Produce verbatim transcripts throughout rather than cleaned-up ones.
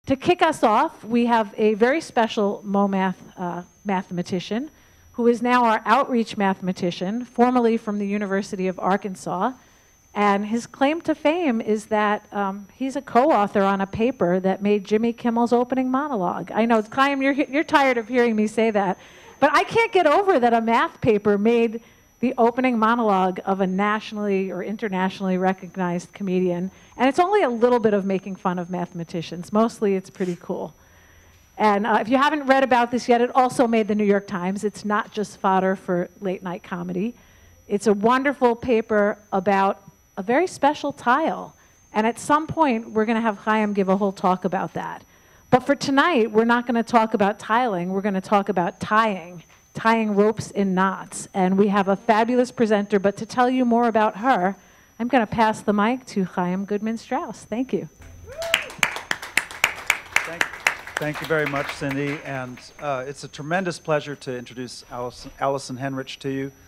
To kick us off, we have a very special MoMath uh, mathematician who is now our outreach mathematician, formerly from the University of Arkansas. And his claim to fame is that um, he's a co-author on a paper that made Jimmy Kimmel's opening monologue. I know, Chaim, you're, you're tired of hearing me say that, but I can't get over that a math paper made the opening monologue of a nationally or internationally recognized comedian. And it's only a little bit of making fun of mathematicians. Mostly it's pretty cool. And uh, if you haven't read about this yet, it also made the New York Times. It's not just fodder for late night comedy. It's a wonderful paper about a very special tile. And at some point, we're gonna have Chaim give a whole talk about that. But for tonight, we're not gonna talk about tiling, we're gonna talk about tying, tying ropes in knots. And we have a fabulous presenter, but to tell you more about her, I'm gonna pass the mic to Chaim Goodman-Strauss. Thank you. Thank, thank you very much, Cindy. And uh, it's a tremendous pleasure to introduce Allison, Allison Henrich to you.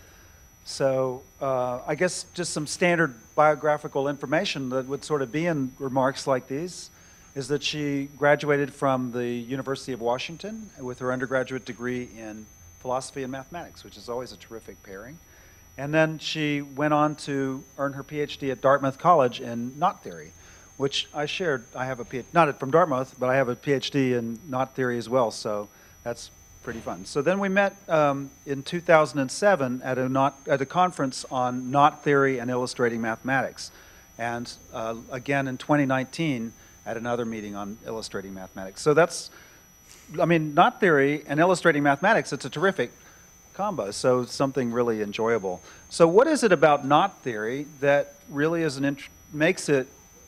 So uh, I guess just some standard biographical information that would sort of be in remarks like these is that she graduated from the University of Washington with her undergraduate degree in philosophy and mathematics, which is always a terrific pairing. And then she went on to earn her PhD at Dartmouth College in knot theory, which I shared. I have a PhD, not from Dartmouth, but I have a PhD in knot theory as well, so that's pretty fun. So then we met um, in two thousand seven at a, knot, at a conference on knot theory and illustrating mathematics. And uh, again in twenty nineteen at another meeting on illustrating mathematics. So that's, I mean, knot theory and illustrating mathematics, it's a terrific combo, so something really enjoyable. So what is it about knot theory that really is an int makes it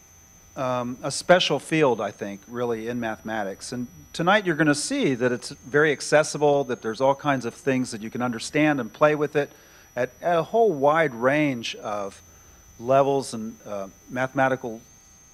um, a special field, I think, really in mathematics? And tonight you're going to see that it's very accessible, that there's all kinds of things that you can understand and play with it at, at a whole wide range of levels and uh, mathematical,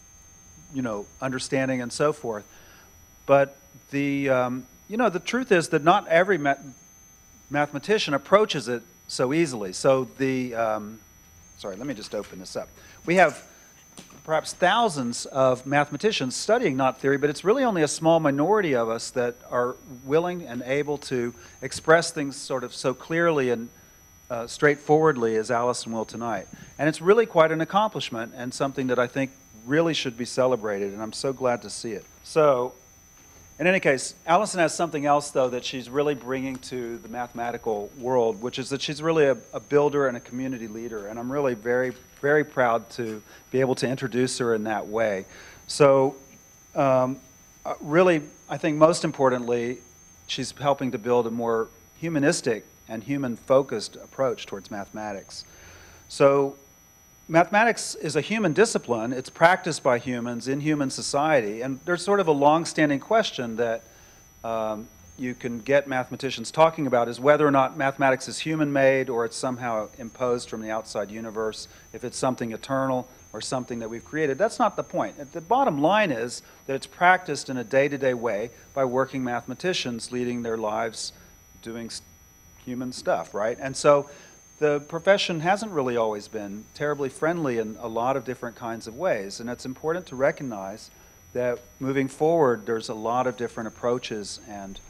you know, understanding and so forth. But the, um, you know, the truth is that not every ma mathematician approaches it so easily. So the, um, sorry, let me just open this up. We have perhaps thousands of mathematicians studying knot theory, but it's really only a small minority of us that are willing and able to express things sort of so clearly and uh, straightforwardly as Allison will tonight. And it's really quite an accomplishment and something that I think really should be celebrated, and I'm so glad to see it. So, in any case, Allison has something else, though, that she's really bringing to the mathematical world, which is that she's really a, a builder and a community leader, and I'm really very, very proud to be able to introduce her in that way. So, um, really, I think most importantly, she's helping to build a more humanistic and human-focused approach towards mathematics. So, mathematics is a human discipline. It's practiced by humans in human society, and there's sort of a long-standing question that um, you can get mathematicians talking about is whether or not mathematics is human-made or it's somehow imposed from the outside universe, if it's something eternal or something that we've created. That's not the point. The bottom line is that it's practiced in a day-to-day way by working mathematicians leading their lives doing human stuff, right? And so the profession hasn't really always been terribly friendly in a lot of different kinds of ways, and it's important to recognize that moving forward there's a lot of different approaches and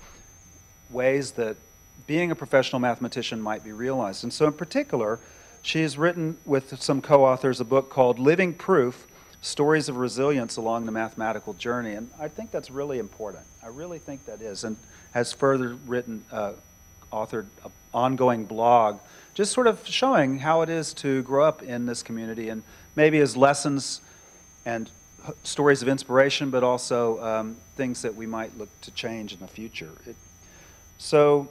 ways that being a professional mathematician might be realized. And so in particular, she has written with some co-authors a book called Living Proof, Stories of Resilience Along the Mathematical Journey, and I think that's really important. I really think that is, and has further written, uh, authored an ongoing blog just sort of showing how it is to grow up in this community, and maybe as lessons and stories of inspiration, but also um, things that we might look to change in the future. It, so,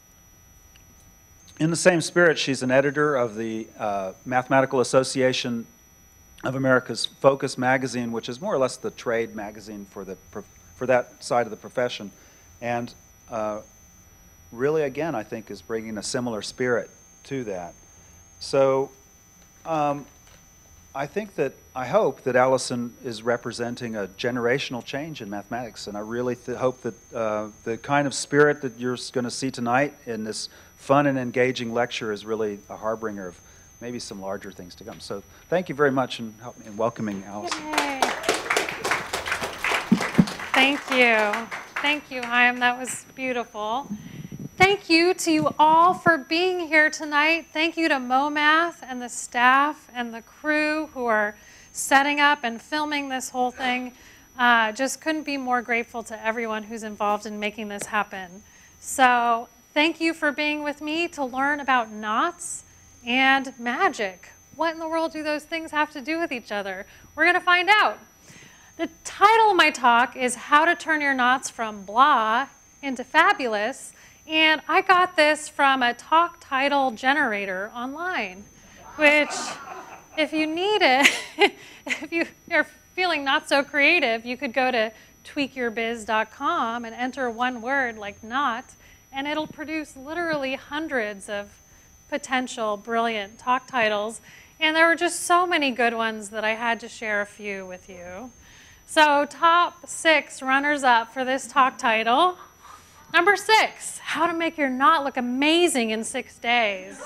in the same spirit, she's an editor of the uh, Mathematical Association of America's Focus magazine, which is more or less the trade magazine for, the, for that side of the profession. And uh, really, again, I think is bringing a similar spirit to that. So um, I think that, I hope that Allison is representing a generational change in mathematics, and I really th hope that uh, the kind of spirit that you're going to see tonight in this fun and engaging lecture is really a harbinger of maybe some larger things to come. So thank you very much in, in welcoming Allison. Yay. Thank you. Thank you, Chaim. That was beautiful. Thank you to you all for being here tonight. Thank you to MoMath and the staff and the crew who are setting up and filming this whole thing. Uh, just couldn't be more grateful to everyone who's involved in making this happen. So thank you for being with me to learn about knots and magic. What in the world do those things have to do with each other? We're going to find out. The title of my talk is How to Turn Your Knots from Blah into Fabulous. And I got this from a talk title generator online, which if you need it, if you are feeling not so creative, you could go to tweak your biz dot com and enter one word like knot, and it'll produce literally hundreds of potential brilliant talk titles. And there were just so many good ones that I had to share a few with you. So top six runners-up for this talk title. Number six, how to make your knot look amazing in six days.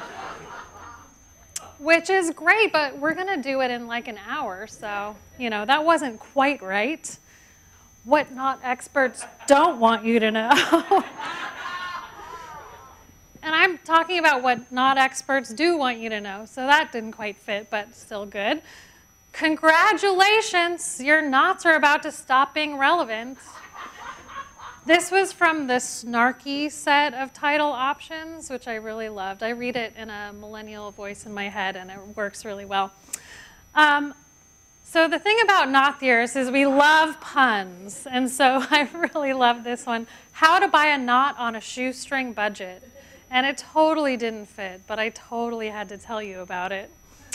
Which is great, but we're going to do it in like an hour, so, you know, that wasn't quite right. What knot experts don't want you to know. And I'm talking about what knot experts do want you to know, so that didn't quite fit, but still good. Congratulations, your knots are about to stop being relevant. This was from the snarky set of title options, which I really loved. I read it in a millennial voice in my head, and it works really well. Um, so the thing about knot theorists is we love puns, and so I really love this one. How to buy a knot on a shoestring budget. And it totally didn't fit, but I totally had to tell you about it.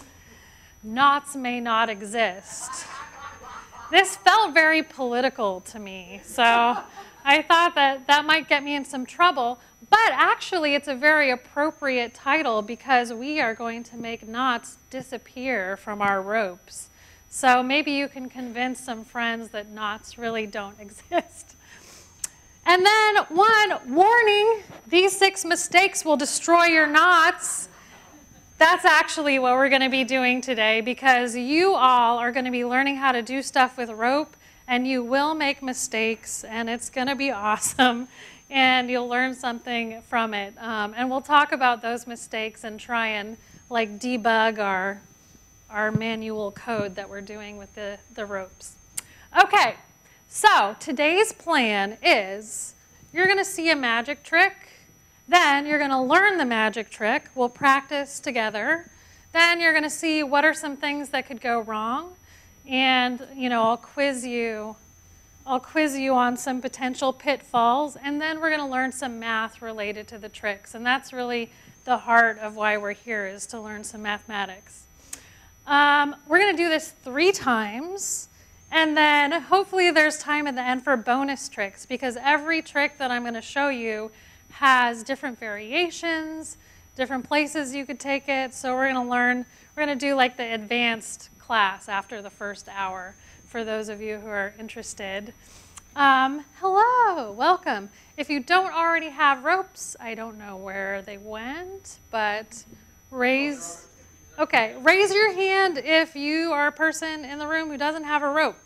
Knots may not exist. This felt very political to me, so I thought that that might get me in some trouble, but actually it's a very appropriate title because we are going to make knots disappear from our ropes. So maybe you can convince some friends that knots really don't exist. And then one, warning, these six mistakes will destroy your knots. That's actually what we're going to be doing today because you all are going to be learning how to do stuff with rope, and you will make mistakes, and it's going to be awesome, and you'll learn something from it. Um, and we'll talk about those mistakes and try and like debug our, our manual code that we're doing with the, the ropes. Okay, so today's plan is you're going to see a magic trick. Then you're going to learn the magic trick. We'll practice together. Then you're going to see what are some things that could go wrong. And, you know, I'll quiz you. I'll quiz you on some potential pitfalls. And then we're going to learn some math related to the tricks. And that's really the heart of why we're here, is to learn some mathematics. Um, we're going to do this three times. And then hopefully there's time at the end for bonus tricks, because every trick that I'm going to show you has different variations, different places you could take it. So we're going to learn, we're going to do like the advanced class after the first hour for those of you who are interested. Um, hello, welcome. If you don't already have ropes, I don't know where they went, but raise, okay, raise your hand if you are a person in the room who doesn't have a rope.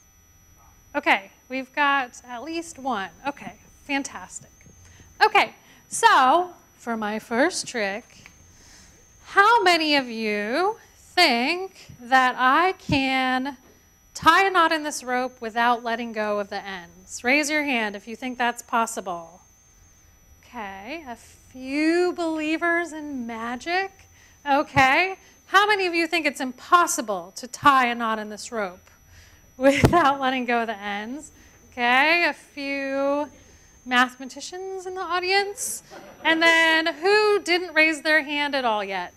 Okay, we've got at least one. Okay, fantastic. Okay, so for my first trick, how many of you think that I can tie a knot in this rope without letting go of the ends? Raise your hand if you think that's possible. Okay, a few believers in magic. Okay, how many of you think it's impossible to tie a knot in this rope without letting go of the ends? Okay, a few mathematicians in the audience. And then who didn't raise their hand at all yet?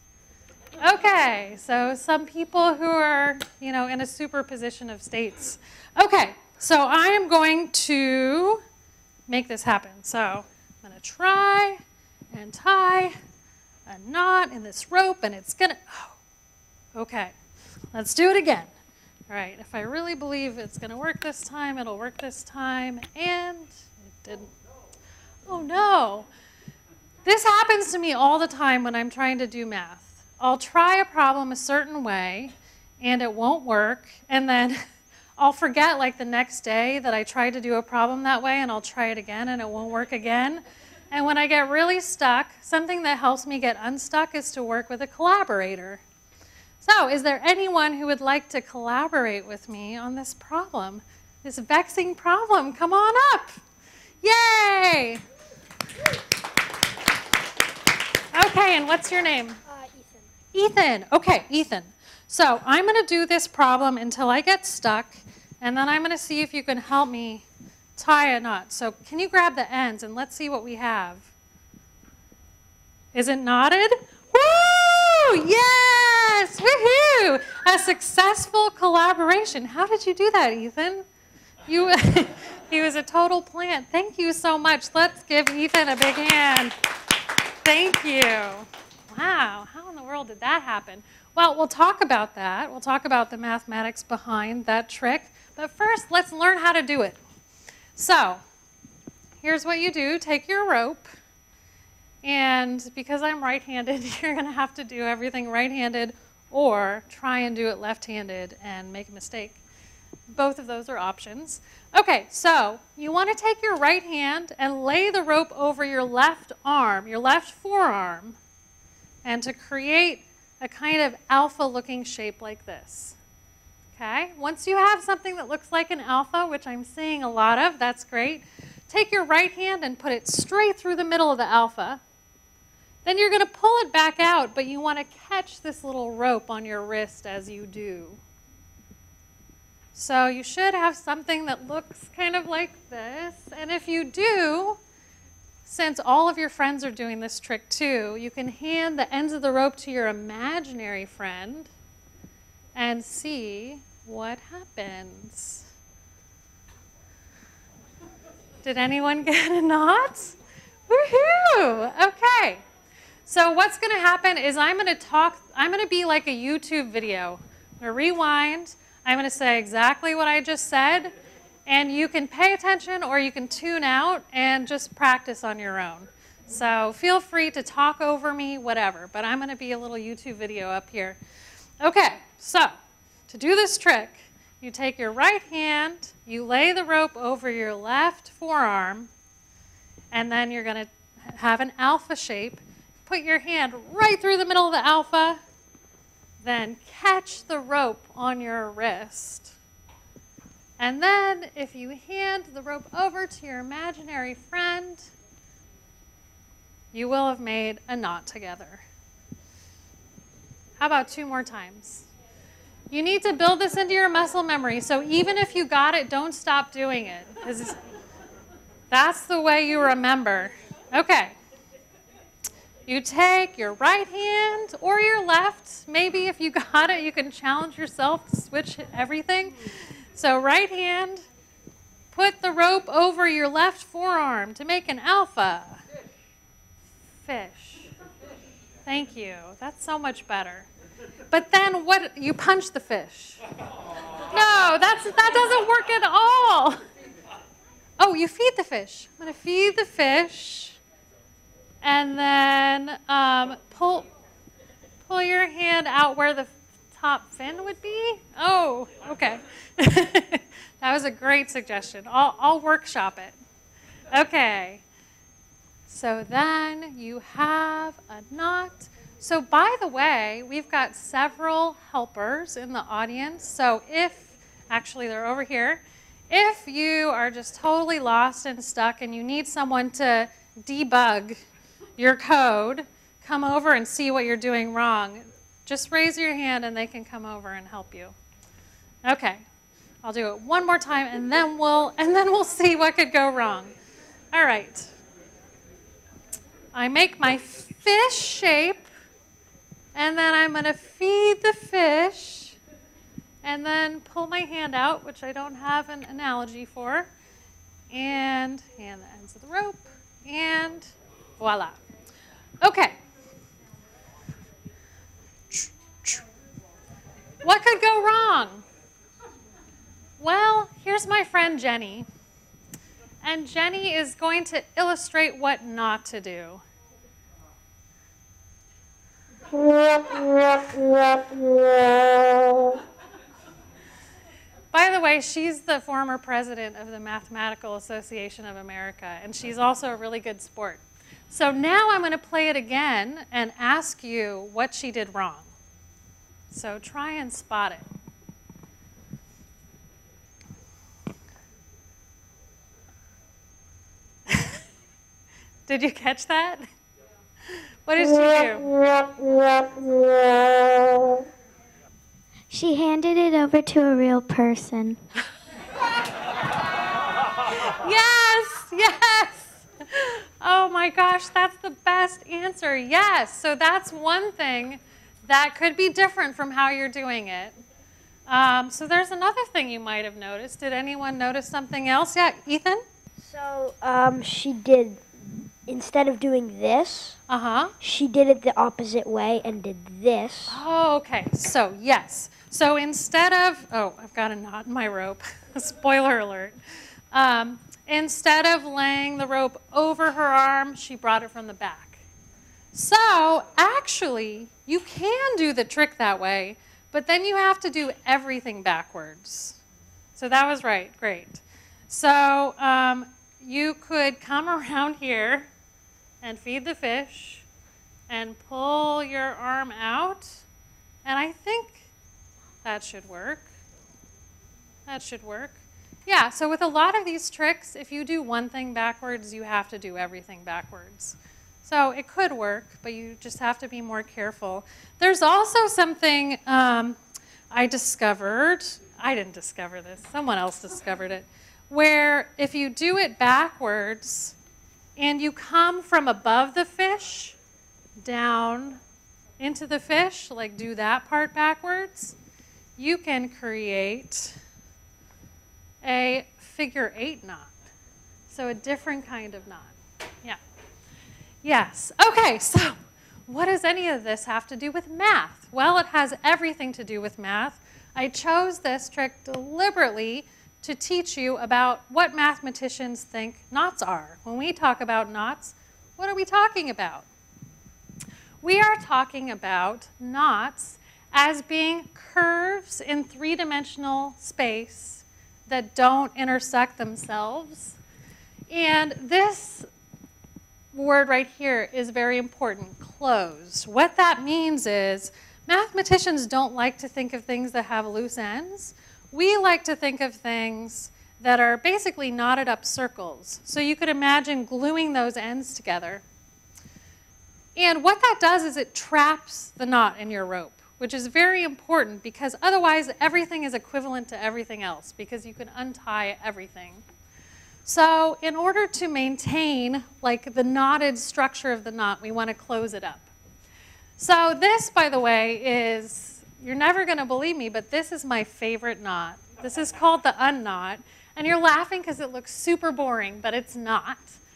Okay, so some people who are, you know, in a superposition of states. Okay, so I am going to make this happen. So I'm going to try and tie a knot in this rope, and it's going to, oh, okay, let's do it again. All right, if I really believe it's going to work this time, it'll work this time, and it didn't. Oh, no. This happens to me all the time when I'm trying to do math. I'll try a problem a certain way, and it won't work, and then I'll forget like the next day that I tried to do a problem that way, and I'll try it again and it won't work again. And when I get really stuck, something that helps me get unstuck is to work with a collaborator. So is there anyone who would like to collaborate with me on this problem? This vexing problem? Come on up. Yay! Okay, and what's your name? Uh, Ethan. Ethan. Okay, Ethan. So I'm going to do this problem until I get stuck, and then I'm going to see if you can help me tie a knot. So can you grab the ends, and let's see what we have. Is it knotted? Woo! Yes! Woohoo! A successful collaboration. How did you do that, Ethan? You, he was a total plant. Thank you so much. Let's give Ethan a big hand. Thank you. Wow, how in the world did that happen? Well, we'll talk about that. We'll talk about the mathematics behind that trick. But first, let's learn how to do it. So, here's what you do. Take your rope. And because I'm right-handed, you're going to have to do everything right-handed or try and do it left-handed and make a mistake. Both of those are options. Okay, so you want to take your right hand and lay the rope over your left arm, your left forearm, and to create a kind of alpha-looking shape like this. Okay, once you have something that looks like an alpha, which I'm seeing a lot of, that's great. Take your right hand and put it straight through the middle of the alpha. Then you're going to pull it back out, but you want to catch this little rope on your wrist as you do. So you should have something that looks kind of like this. And if you do, since all of your friends are doing this trick too, you can hand the ends of the rope to your imaginary friend and see what happens. Did anyone get a knot? Woohoo! Okay. So what's going to happen is I'm going to talk, I'm going to be like a YouTube video. I'm going to rewind. I'm going to say exactly what I just said, and you can pay attention or you can tune out and just practice on your own. So feel free to talk over me, whatever, but I'm going to be a little YouTube video up here. Okay, so to do this trick, you take your right hand, you lay the rope over your left forearm, and then you're going to have an alpha shape. Put your hand right through the middle of the alpha, then catch the rope on your wrist. And then if you hand the rope over to your imaginary friend, you will have made a knot together. How about two more times? You need to build this into your muscle memory, so even if you got it, don't stop doing it, because that's the way you remember. Okay. You take your right hand or your left. Maybe if you got it, you can challenge yourself to switch everything. So right hand, put the rope over your left forearm to make an alpha. Fish. Thank you. That's so much better. But then what? You punch the fish. No, that's, that doesn't work at all. Oh, you feed the fish. I'm going to feed the fish. And then um, pull, pull your hand out where the top fin would be. Oh, okay. That was a great suggestion. I'll, I'll workshop it. Okay. So then you have a knot. So by the way, we've got several helpers in the audience. So if, actually they're over here, if you are just totally lost and stuck and you need someone to debug your code, come over and see what you're doing wrong. Just raise your hand and they can come over and help you. Okay, I'll do it one more time and then we'll and then we'll see what could go wrong. All right. I make my fish shape and then I'm going to feed the fish and then pull my hand out, which I don't have an analogy for, and hand the ends of the rope and voila. Okay. What could go wrong? Well, here's my friend Jenny. And Jenny is going to illustrate what not to do. By the way, she's the former president of the Mathematical Association of America, and she's also a really good sport. So now I'm going to play it again and ask you what she did wrong. So try and spot it. Did you catch that? What did she do? She handed it over to a real person. Yes, yes. Oh my gosh, that's the best answer. Yes, so that's one thing that could be different from how you're doing it. Um, so there's another thing you might have noticed. Did anyone notice something else? Yeah, Ethan? So um, she did, instead of doing this, Uh-huh. she did it the opposite way and did this. Oh, okay. So, yes. So instead of, oh, I've got a knot in my rope. Spoiler alert. Um, instead of laying the rope over her arm, she brought it from the back. So, actually, you can do the trick that way, but then you have to do everything backwards. So that was right. Great. So um, you could come around here and feed the fish and pull your arm out. And I think that should work. That should work. Yeah, so with a lot of these tricks, if you do one thing backwards, you have to do everything backwards. So it could work, but you just have to be more careful. There's also something um, I discovered. I didn't discover this. Someone else discovered it. Where if you do it backwards and you come from above the fish down into the fish, like do that part backwards, you can create a figure eight knot. So a different kind of knot. Yeah. Yes. Okay, so what does any of this have to do with math? Well, it has everything to do with math. I chose this trick deliberately to teach you about what mathematicians think knots are. When we talk about knots, what are we talking about? We are talking about knots as being curves in three-dimensional space that don't intersect themselves. And this word right here is very important, closed. What that means is mathematicians don't like to think of things that have loose ends. We like to think of things that are basically knotted up circles. So you could imagine gluing those ends together. And what that does is it traps the knot in your rope, which is very important because otherwise everything is equivalent to everything else because you can untie everything. So in order to maintain like the knotted structure of the knot, we want to close it up. So this, by the way, is, you're never going to believe me, but this is my favorite knot. This is called the unknot. And you're laughing because it looks super boring, but it's not.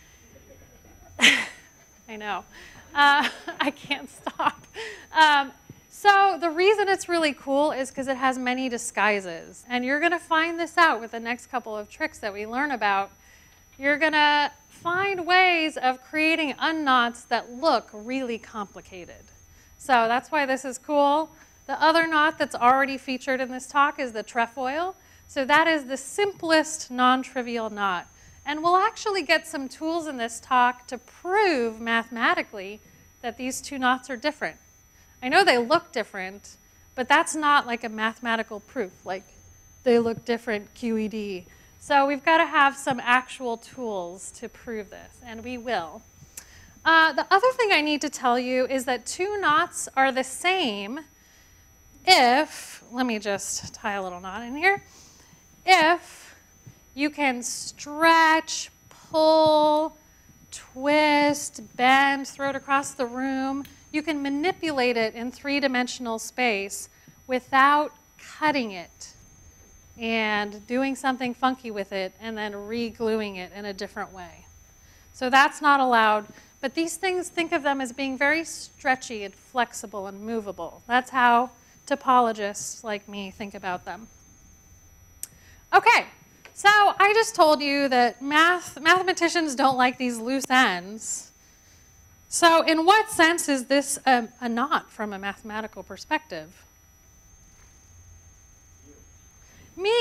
I know. Uh, I can't stop. Um, so the reason it's really cool is because it has many disguises. And you're going to find this out with the next couple of tricks that we learn about. You're going to find ways of creating unknots that look really complicated. So that's why this is cool. The other knot that's already featured in this talk is the trefoil. So that is the simplest non-trivial knot. And we'll actually get some tools in this talk to prove mathematically that these two knots are different. I know they look different, but that's not like a mathematical proof, like they look different, Q E D. So we've got to have some actual tools to prove this, and we will. Uh, the other thing I need to tell you is that two knots are the same if, let me just tie a little knot in here, if you can stretch, pull, twist, bend, throw it across the room. You can manipulate it in three-dimensional space without cutting it and doing something funky with it and then re-gluing it in a different way. So that's not allowed. But these things, think of them as being very stretchy and flexible and movable. That's how topologists like me think about them. Okay, so I just told you that math, mathematicians don't like these loose ends. So in what sense is this a, a knot from a mathematical perspective? Me,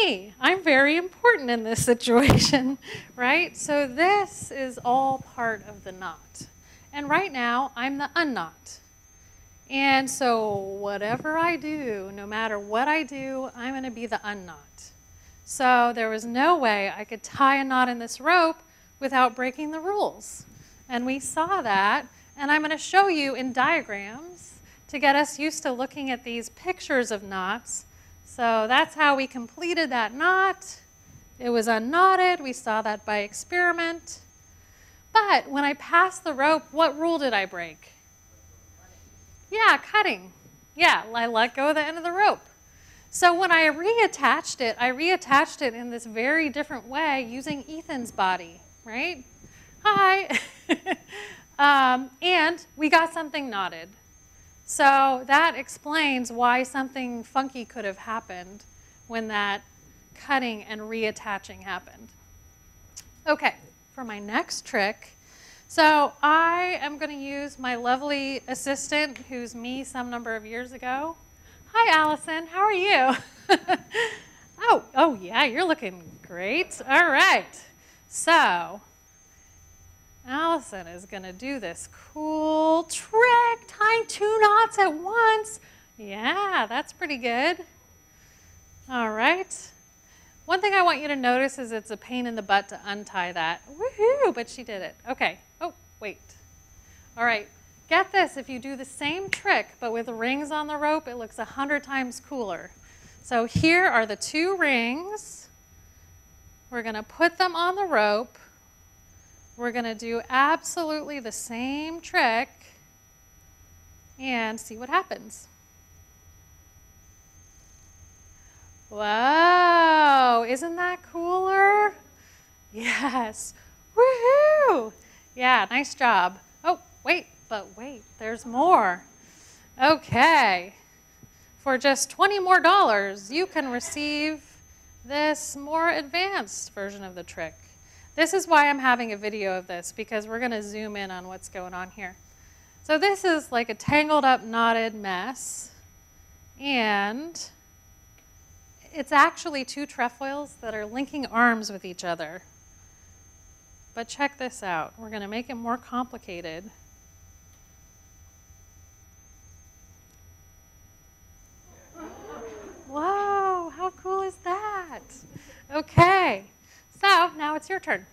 me. I'm very important in this situation, right? So this is all part of the knot. And right now, I'm the unknot. And so whatever I do, no matter what I do, I'm going to be the unknot. So there was no way I could tie a knot in this rope without breaking the rules. And we saw that, and I'm going to show you in diagrams to get us used to looking at these pictures of knots. So that's how we completed that knot. It was unknotted. We saw that by experiment. But when I passed the rope, what rule did I break? Yeah, cutting. Yeah, I let go of the end of the rope. So when I reattached it, I reattached it in this very different way using Ethan's body, right? Hi. um, and we got something knotted. So that explains why something funky could have happened when that cutting and reattaching happened. Okay, for my next trick, so I am going to use my lovely assistant, who's me some number of years ago. Hi, Allison. How are you? oh, oh yeah, you're looking great. All right. So Allison is going to do this cool trick, tying two knots at once. Yeah, that's pretty good. All right. One thing I want you to notice is it's a pain in the butt to untie that. Woohoo, but she did it. Okay. Oh, wait. All right. Get this, if you do the same trick, but with rings on the rope, it looks a hundred times cooler. So here are the two rings. We're going to put them on the rope. We're going to do absolutely the same trick and see what happens. Whoa, isn't that cooler? Yes. Woohoo! Yeah, nice job. Oh, wait, but wait, there's more. Okay. For just twenty more dollars, you can receive this more advanced version of the trick. This is why I'm having a video of this, because we're going to zoom in on what's going on here. So this is like a tangled up, knotted mess. And it's actually two trefoils that are linking arms with each other. But check this out. We're going to make it more complicated. Whoa, how cool is that? Okay, so now it's your turn.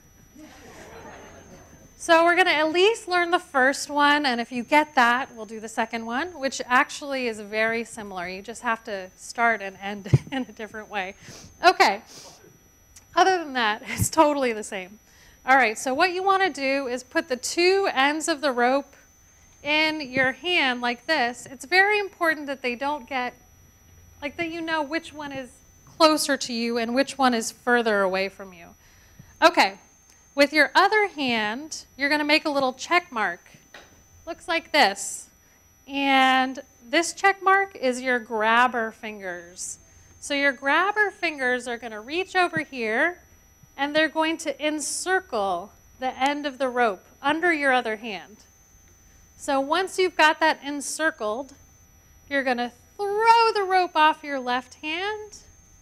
So we're going to at least learn the first one, and if you get that, we'll do the second one, which actually is very similar. You just have to start and end in a different way. Okay, other than that, it's totally the same. All right, so what you want to do is put the two ends of the rope in your hand like this. It's very important that they don't get, like that you know which one is closer to you and which one is further away from you. Okay. With your other hand, you're going to make a little check mark. Looks like this. And this check mark is your grabber fingers. So your grabber fingers are going to reach over here, and they're going to encircle the end of the rope under your other hand. So once you've got that encircled, you're going to throw the rope off your left hand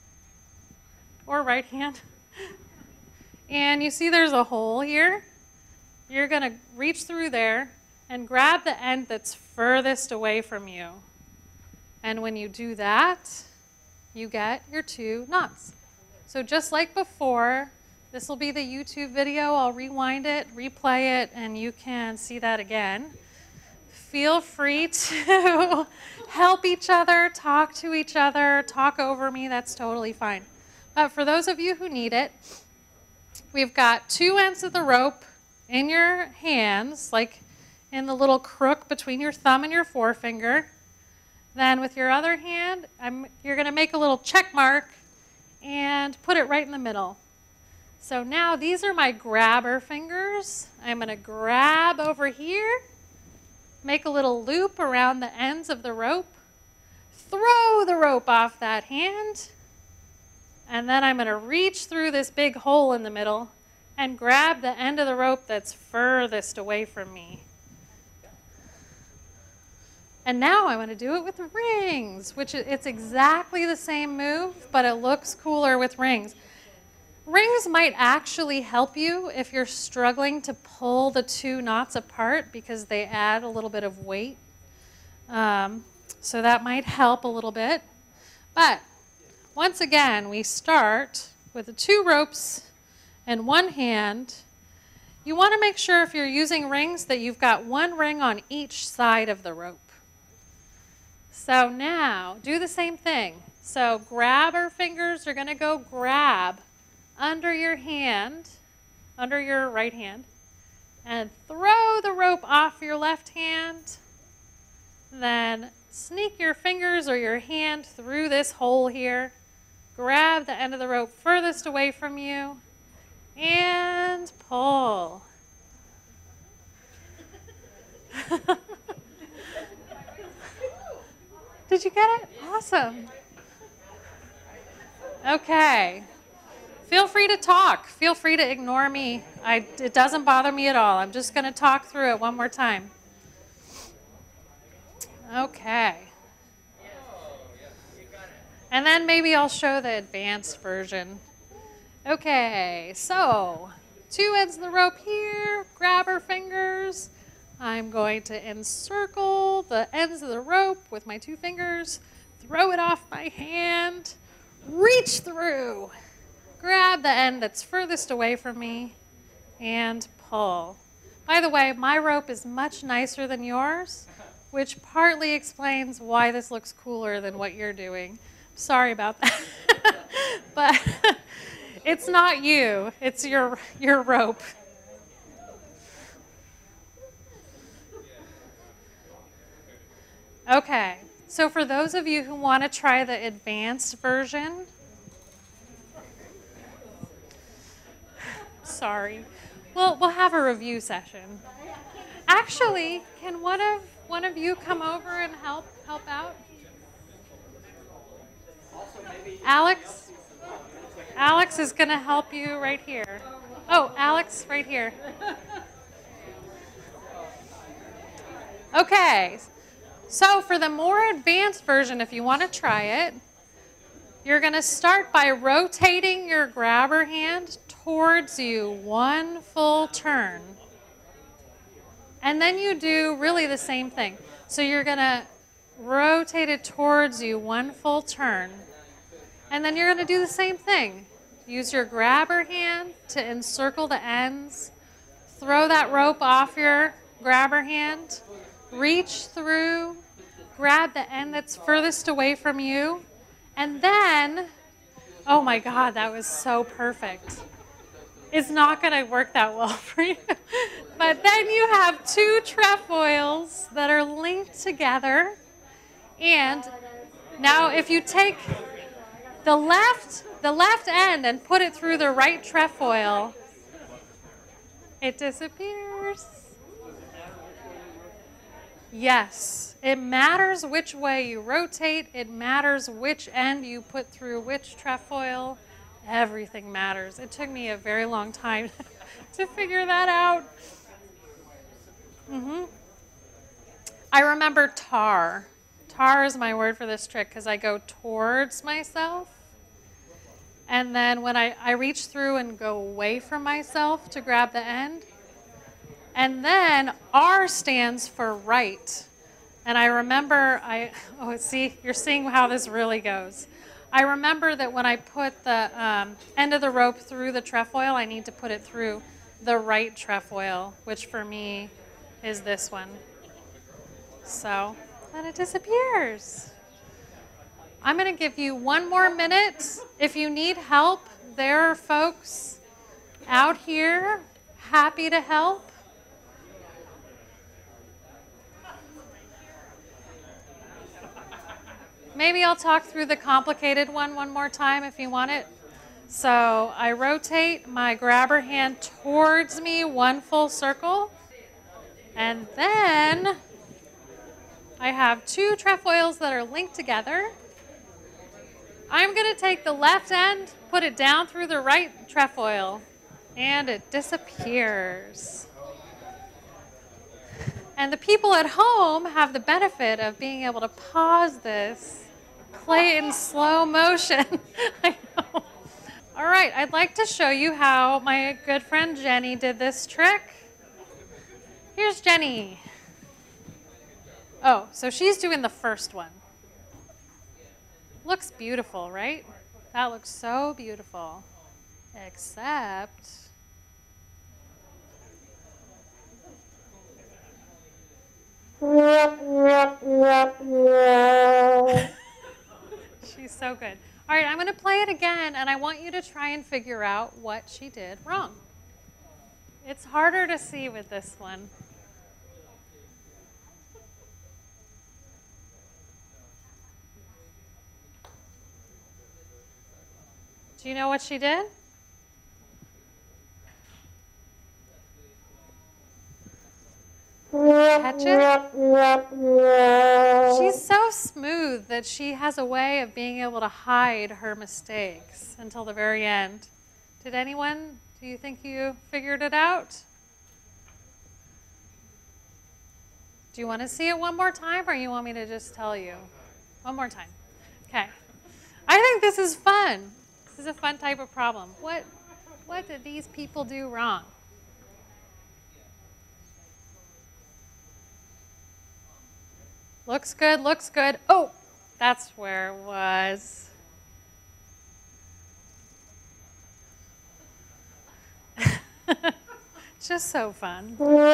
or right hand. And you see there's a hole here. You're going to reach through there and grab the end that's furthest away from you. And when you do that, you get your two knots. So just like before, this will be the YouTube video. I'll rewind it, replay it, and you can see that again. Feel free to help each other, talk to each other, talk over me. That's totally fine. But for those of you who need it, we've got two ends of the rope in your hands, like in the little crook between your thumb and your forefinger. Then with your other hand, I'm, you're going to make a little check mark and put it right in the middle. So now these are my grabber fingers. I'm going to grab over here, make a little loop around the ends of the rope, throw the rope off that hand, and then I'm going to reach through this big hole in the middle and grab the end of the rope that's furthest away from me. And now I want to do it with rings, which it's exactly the same move, but it looks cooler with rings. Rings might actually help you if you're struggling to pull the two knots apart because they add a little bit of weight. Um, so that might help a little bit. But once again, we start with the two ropes in one hand. You want to make sure if you're using rings that you've got one ring on each side of the rope. So now, do the same thing. So grabber fingers are going to go grab under your hand, under your right hand, and throw the rope off your left hand. Then sneak your fingers or your hand through this hole here. Grab the end of the rope furthest away from you, and pull. Did you get it? Awesome. Okay. Feel free to talk. Feel free to ignore me. I, it doesn't bother me at all. I'm just going to talk through it one more time. Okay. And then maybe I'll show the advanced version. Okay, so two ends of the rope here, grabber fingers. I'm going to encircle the ends of the rope with my two fingers, throw it off my hand, reach through, grab the end that's furthest away from me, and pull. By the way, my rope is much nicer than yours, which partly explains why this looks cooler than what you're doing. Sorry about that. But it's not you, it's your, your rope. Okay, so for those of you who want to try the advanced version, sorry, we'll, we'll have a review session. Actually, can one of, one of you come over and help, help out? Alex? Alex is going to help you right here. Oh, Alex, right here. Okay. So for the more advanced version, if you want to try it, you're going to start by rotating your grabber hand towards you one full turn. And then you do really the same thing. So you're going to rotate it towards you one full turn. And then you're going to do the same thing. Use your grabber hand to encircle the ends. Throw that rope off your grabber hand. Reach through, grab the end that's furthest away from you, and then, oh my God, that was so perfect. It's not going to work that well for you. But then you have two trefoils that are linked together, and now if you take the left, the left end and put it through the right trefoil, it disappears. Yes, it matters which way you rotate. It matters which end you put through which trefoil. Everything matters. It took me a very long time to figure that out. Mm-hmm. I remember tar. Tar is my word for this trick because I go towards myself. And then when I, I reach through and go away from myself to grab the end. And then R stands for right. And I remember, I oh, see, you're seeing how this really goes. I remember that when I put the um, end of the rope through the trefoil, I need to put it through the right trefoil, which for me is this one. So then it disappears. I'm going to give you one more minute. If you need help, there are folks out here happy to help. Maybe I'll talk through the complicated one one more time if you want it. So I rotate my grabber hand towards me one full circle. And then I have two trefoils that are linked together. I'm going to take the left end, put it down through the right trefoil, and it disappears. And the people at home have the benefit of being able to pause this, play it in slow motion. I know. All right, I'd like to show you how my good friend Jenny did this trick. Here's Jenny. Oh, so she's doing the first one. Looks beautiful, right? That looks so beautiful. Except... She's so good. All right, I'm going to play it again, and I want you to try and figure out what she did wrong. It's harder to see with this one. Do you know what she did? Catch it? She's so smooth that she has a way of being able to hide her mistakes until the very end. Did anyone, do you think you figured it out? Do you want to see it one more time, or you want me to just tell you? One more time. Okay. I think this is fun. This is a fun type of problem. What, what did these people do wrong? Looks good, looks good. Oh, that's where it was. Just so fun.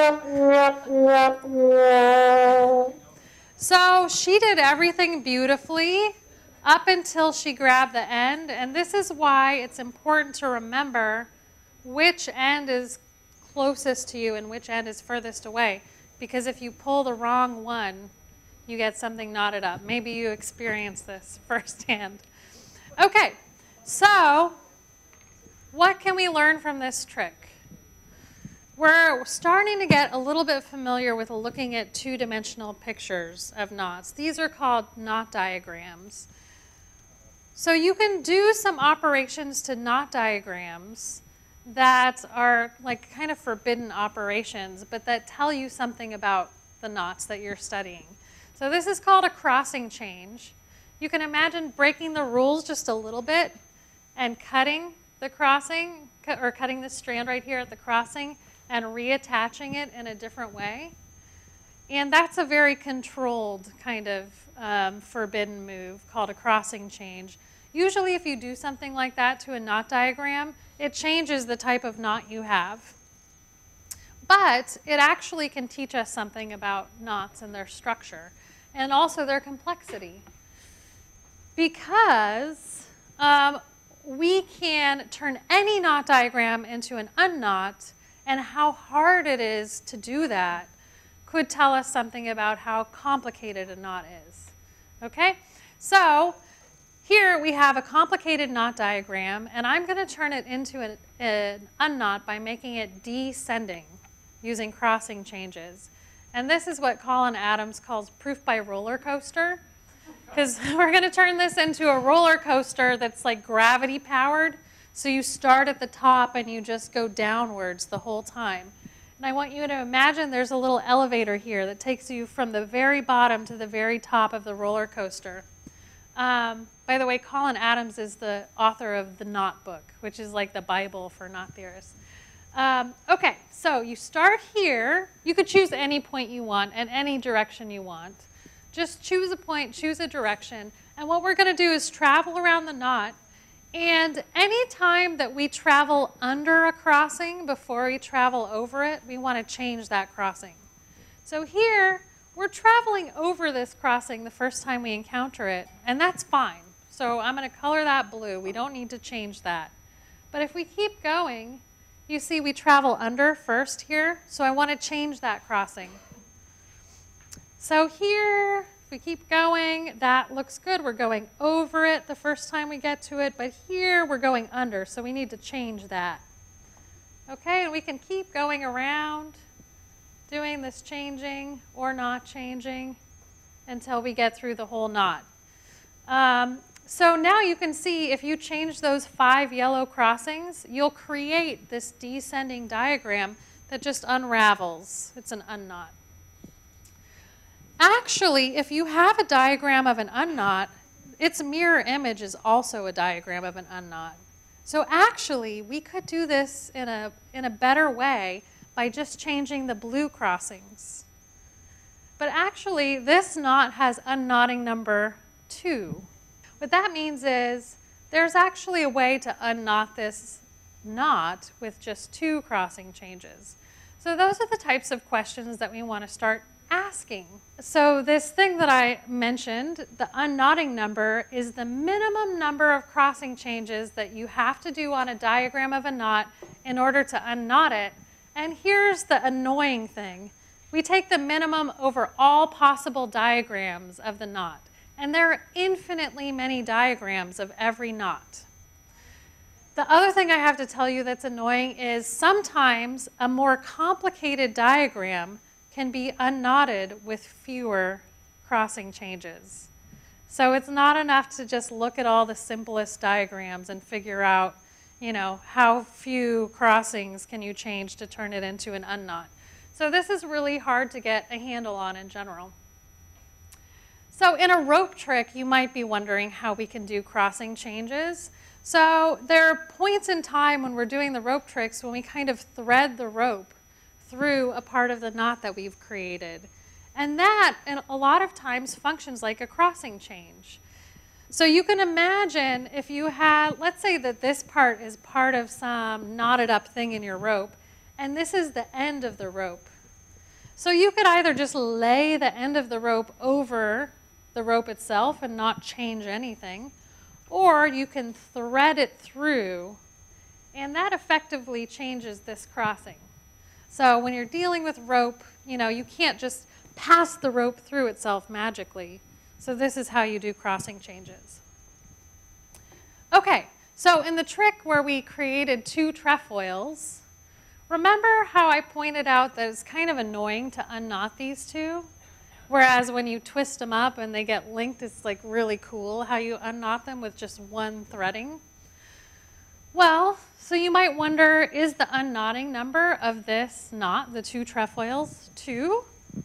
So she did everything beautifully up until she grabbed the end. And this is why it's important to remember which end is closest to you and which end is furthest away. Because if you pull the wrong one, you get something knotted up. Maybe you experienced this firsthand. Okay, so what can we learn from this trick? We're starting to get a little bit familiar with looking at two-dimensional pictures of knots. These are called knot diagrams. So you can do some operations to knot diagrams that are like kind of forbidden operations, but that tell you something about the knots that you're studying. So this is called a crossing change. You can imagine breaking the rules just a little bit and cutting the crossing, or cutting the strand right here at the crossing and reattaching it in a different way. And that's a very controlled kind of um, forbidden move called a crossing change. Usually if you do something like that to a knot diagram, it changes the type of knot you have. But it actually can teach us something about knots and their structure and also their complexity. Because um, we can turn any knot diagram into an unknot, and how hard it is to do that could tell us something about how complicated a knot is. Okay? So here we have a complicated knot diagram, and I'm going to turn it into an, an unknot by making it descending using crossing changes. And this is what Colin Adams calls proof by roller coaster, because we're going to turn this into a roller coaster that's like gravity powered. So you start at the top and you just go downwards the whole time. And I want you to imagine there's a little elevator here that takes you from the very bottom to the very top of the roller coaster. Um, by the way, Colin Adams is the author of the Knot book, which is like the Bible for knot theorists. Um, okay, so you start here. You could choose any point you want and any direction you want. Just choose a point, choose a direction. And what we're going to do is travel around the knot. And any time that we travel under a crossing before we travel over it, we want to change that crossing. So here, we're traveling over this crossing the first time we encounter it, and that's fine. So I'm going to color that blue. We don't need to change that. But if we keep going, you see we travel under first here, so I want to change that crossing. So here, if we keep going, that looks good. We're going over it the first time we get to it, but here we're going under, so we need to change that. Okay, and we can keep going around doing this changing or not changing until we get through the whole knot. Um, so now you can see if you change those five yellow crossings, you'll create this descending diagram that just unravels. It's an unknot. Actually, if you have a diagram of an unknot, its mirror image is also a diagram of an unknot. So actually, we could do this in a, in a better way by just changing the blue crossings. But actually, this knot has unknotting number two. What that means is there's actually a way to unknot this knot with just two crossing changes. So those are the types of questions that we want to start asking. So this thing that I mentioned, the unknotting number, is the minimum number of crossing changes that you have to do on a diagram of a knot in order to unknot it. And here's the annoying thing. We take the minimum over all possible diagrams of the knot. And there are infinitely many diagrams of every knot. The other thing I have to tell you that's annoying is sometimes a more complicated diagram can be unknotted with fewer crossing changes. So it's not enough to just look at all the simplest diagrams and figure out, you know, how few crossings can you change to turn it into an unknot. So this is really hard to get a handle on in general. So in a rope trick, you might be wondering how we can do crossing changes. So there are points in time when we're doing the rope tricks when we kind of thread the rope through a part of the knot that we've created. And that, and a lot of times, functions like a crossing change. So you can imagine if you had, let's say that this part is part of some knotted up thing in your rope, and this is the end of the rope. So you could either just lay the end of the rope over the rope itself and not change anything, or you can thread it through, and that effectively changes this crossing. So when you're dealing with rope, you know, you can't just pass the rope through itself magically. So this is how you do crossing changes. Okay, so in the trick where we created two trefoils, remember how I pointed out that it's kind of annoying to unknot these two? Whereas when you twist them up and they get linked, it's like really cool how you unknot them with just one threading. Well, so you might wonder, is the unknotting number of this knot, the two trefoils, two?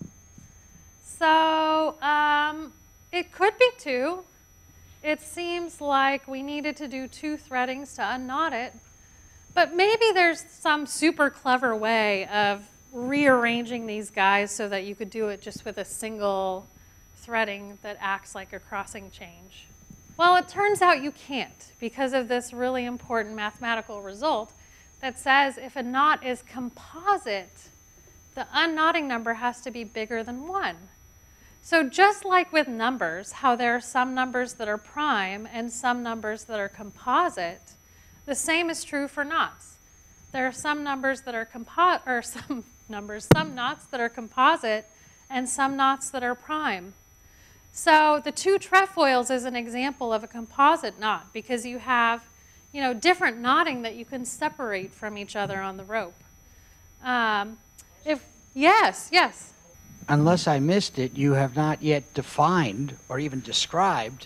So um, it could be two. It seems like we needed to do two threadings to unknot it. But maybe there's some super clever way of rearranging these guys so that you could do it just with a single threading that acts like a crossing change. Well, it turns out you can't because of this really important mathematical result that says if a knot is composite, the unknotting number has to be bigger than one. So just like with numbers, how there are some numbers that are prime and some numbers that are composite, the same is true for knots. There are some numbers that are composite, or some numbers, some knots that are composite, and some knots that are prime. So the two trefoils is an example of a composite knot because you have, you know, different knotting that you can separate from each other on the rope. Um, if yes, yes. Unless I missed it, you have not yet defined or even described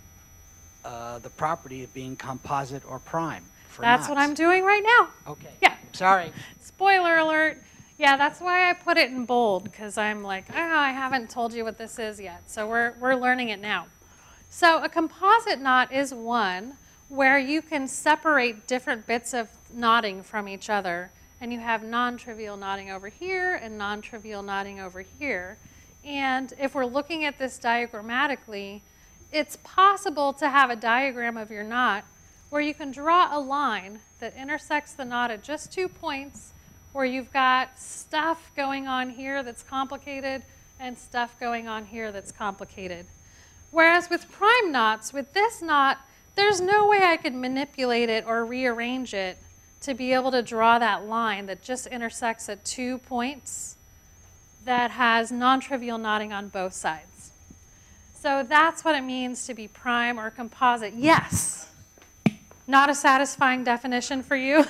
uh, the property of being composite or prime. For That's knots. what I'm doing right now. Okay. Yeah. Sorry. Spoiler alert. Yeah, that's why I put it in bold, because I'm like, oh, I haven't told you what this is yet. So we're, we're learning it now. So a composite knot is one where you can separate different bits of knotting from each other. And you have non-trivial knotting over here and non-trivial knotting over here. And if we're looking at this diagrammatically, it's possible to have a diagram of your knot where you can draw a line that intersects the knot at just two points, where you've got stuff going on here that's complicated and stuff going on here that's complicated. Whereas with prime knots, with this knot, there's no way I could manipulate it or rearrange it to be able to draw that line that just intersects at two points that has non-trivial knotting on both sides. So that's what it means to be prime or composite. Yes. Not a satisfying definition for you?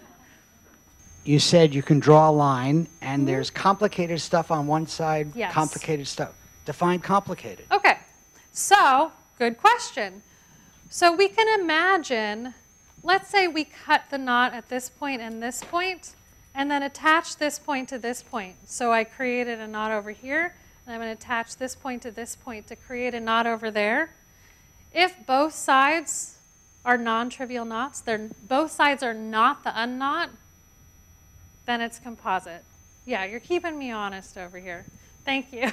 You said you can draw a line, and mm-hmm. there's complicated stuff on one side, yes. complicated stuff. Define complicated. Okay, so good question. So we can imagine, let's say we cut the knot at this point and this point, and then attach this point to this point. So I created a knot over here, and I'm going to attach this point to this point to create a knot over there. If both sides are non-trivial knots, they're, both sides are not the unknot, then it's composite. Yeah, you're keeping me honest over here. Thank you.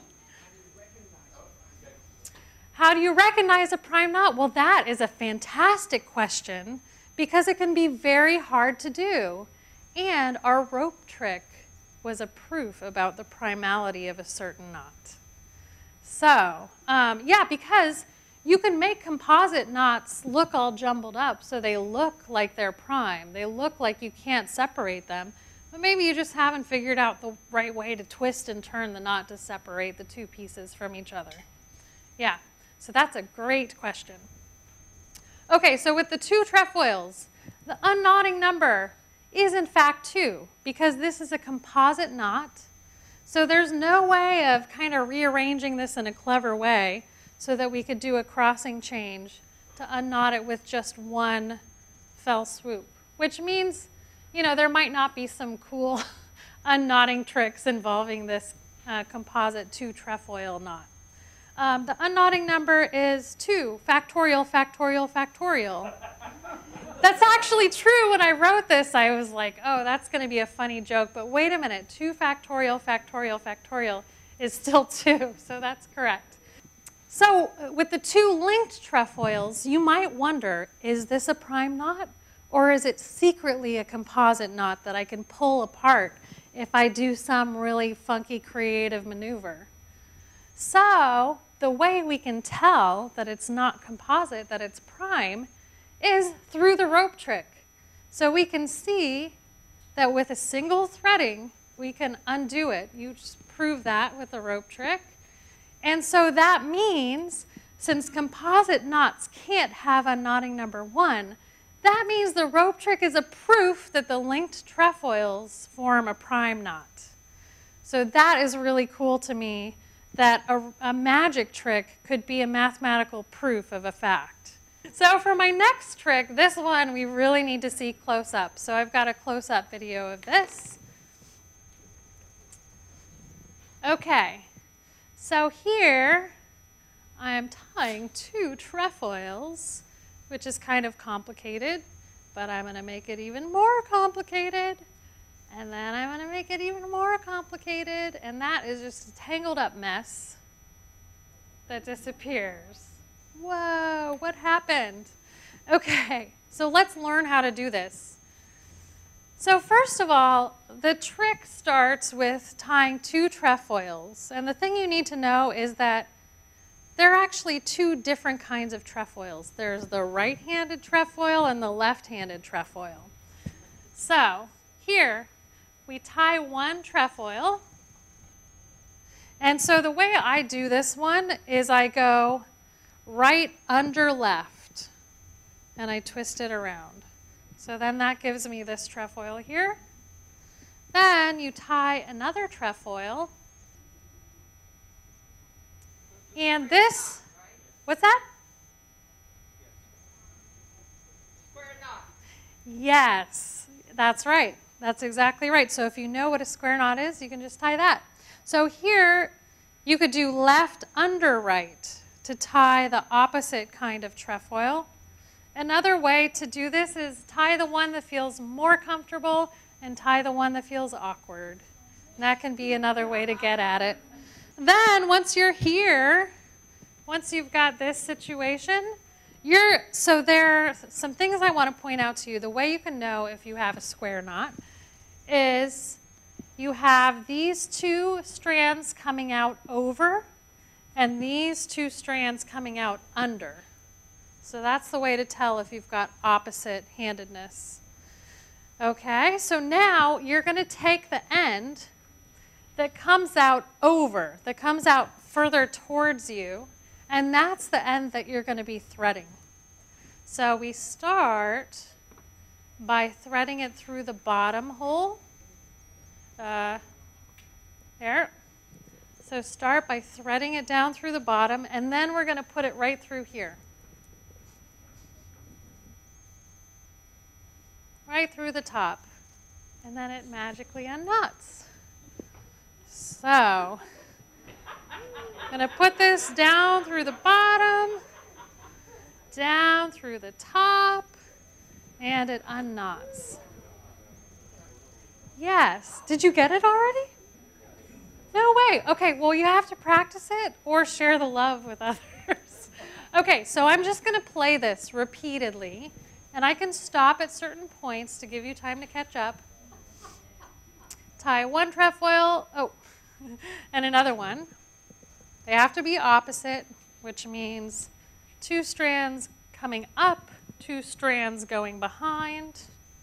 How do you recognize a prime knot? Well, that is a fantastic question because it can be very hard to do. And our rope trick was a proof about the primality of a certain knot. So, um, yeah, because you can make composite knots look all jumbled up so they look like they're prime. They look like you can't separate them. But maybe you just haven't figured out the right way to twist and turn the knot to separate the two pieces from each other. Yeah, so that's a great question. Okay, so with the two trefoils, the unknotting number is in fact two, because this is a composite knot. So there's no way of kind of rearranging this in a clever way so that we could do a crossing change to unknot it with just one fell swoop, which means, you know, there might not be some cool unknotting tricks involving this uh, composite two trefoil knot. Um, the unknotting number is two, factorial, factorial, factorial. That's actually true. When I wrote this, I was like, oh, that's going to be a funny joke. But wait a minute, two factorial, factorial, factorial is still two. So that's correct. So with the two linked trefoils, you might wonder, is this a prime knot? Or is it secretly a composite knot that I can pull apart if I do some really funky creative maneuver? So the way we can tell that it's not composite, that it's prime, is through the rope trick. So we can see that with a single threading, we can undo it. You just prove that with the rope trick. And so that means, since composite knots can't have a knotting number one, that means the rope trick is a proof that the linked trefoils form a prime knot. So that is really cool to me, that a, a magic trick could be a mathematical proof of a fact. So for my next trick, this one we really need to see close up. So I've got a close-up video of this. Okay, so here I am tying two trefoils, which is kind of complicated, but I'm going to make it even more complicated. And then I'm going to make it even more complicated, and that is just a tangled up mess that disappears. Whoa, what happened? Okay, so let's learn how to do this. So first of all, the trick starts with tying two trefoils. And the thing you need to know is that there are actually two different kinds of trefoils. There's the right-handed trefoil and the left-handed trefoil. So here, we tie one trefoil. And so the way I do this one is I go right under left, and I twist it around. So then that gives me this trefoil here. Then you tie another trefoil. And this, what's that? Square knot. Yes, that's right. That's exactly right. So if you know what a square knot is, you can just tie that. So here, you could do left under right to tie the opposite kind of trefoil. Another way to do this is tie the one that feels more comfortable and tie the one that feels awkward. And that can be another way to get at it. Then once you're here, once you've got this situation, you're, so there are some things I want to point out to you. The way you can know if you have a square knot is you have these two strands coming out over and these two strands coming out under. So that's the way to tell if you've got opposite handedness. Okay, so now you're going to take the end that comes out over, that comes out further towards you, and that's the end that you're going to be threading. So we start by threading it through the bottom hole. Uh, there. So start by threading it down through the bottom, and then we're going to put it right through here. Right through the top. And then it magically unknots. So I'm going to put this down through the bottom, down through the top, and it unknots. Yes. Did you get it already? No way. Okay, well, you have to practice it or share the love with others. Okay, so I'm just going to play this repeatedly, and I can stop at certain points to give you time to catch up. Tie one trefoil, oh, and another one. They have to be opposite, which means two strands coming up, two strands going behind.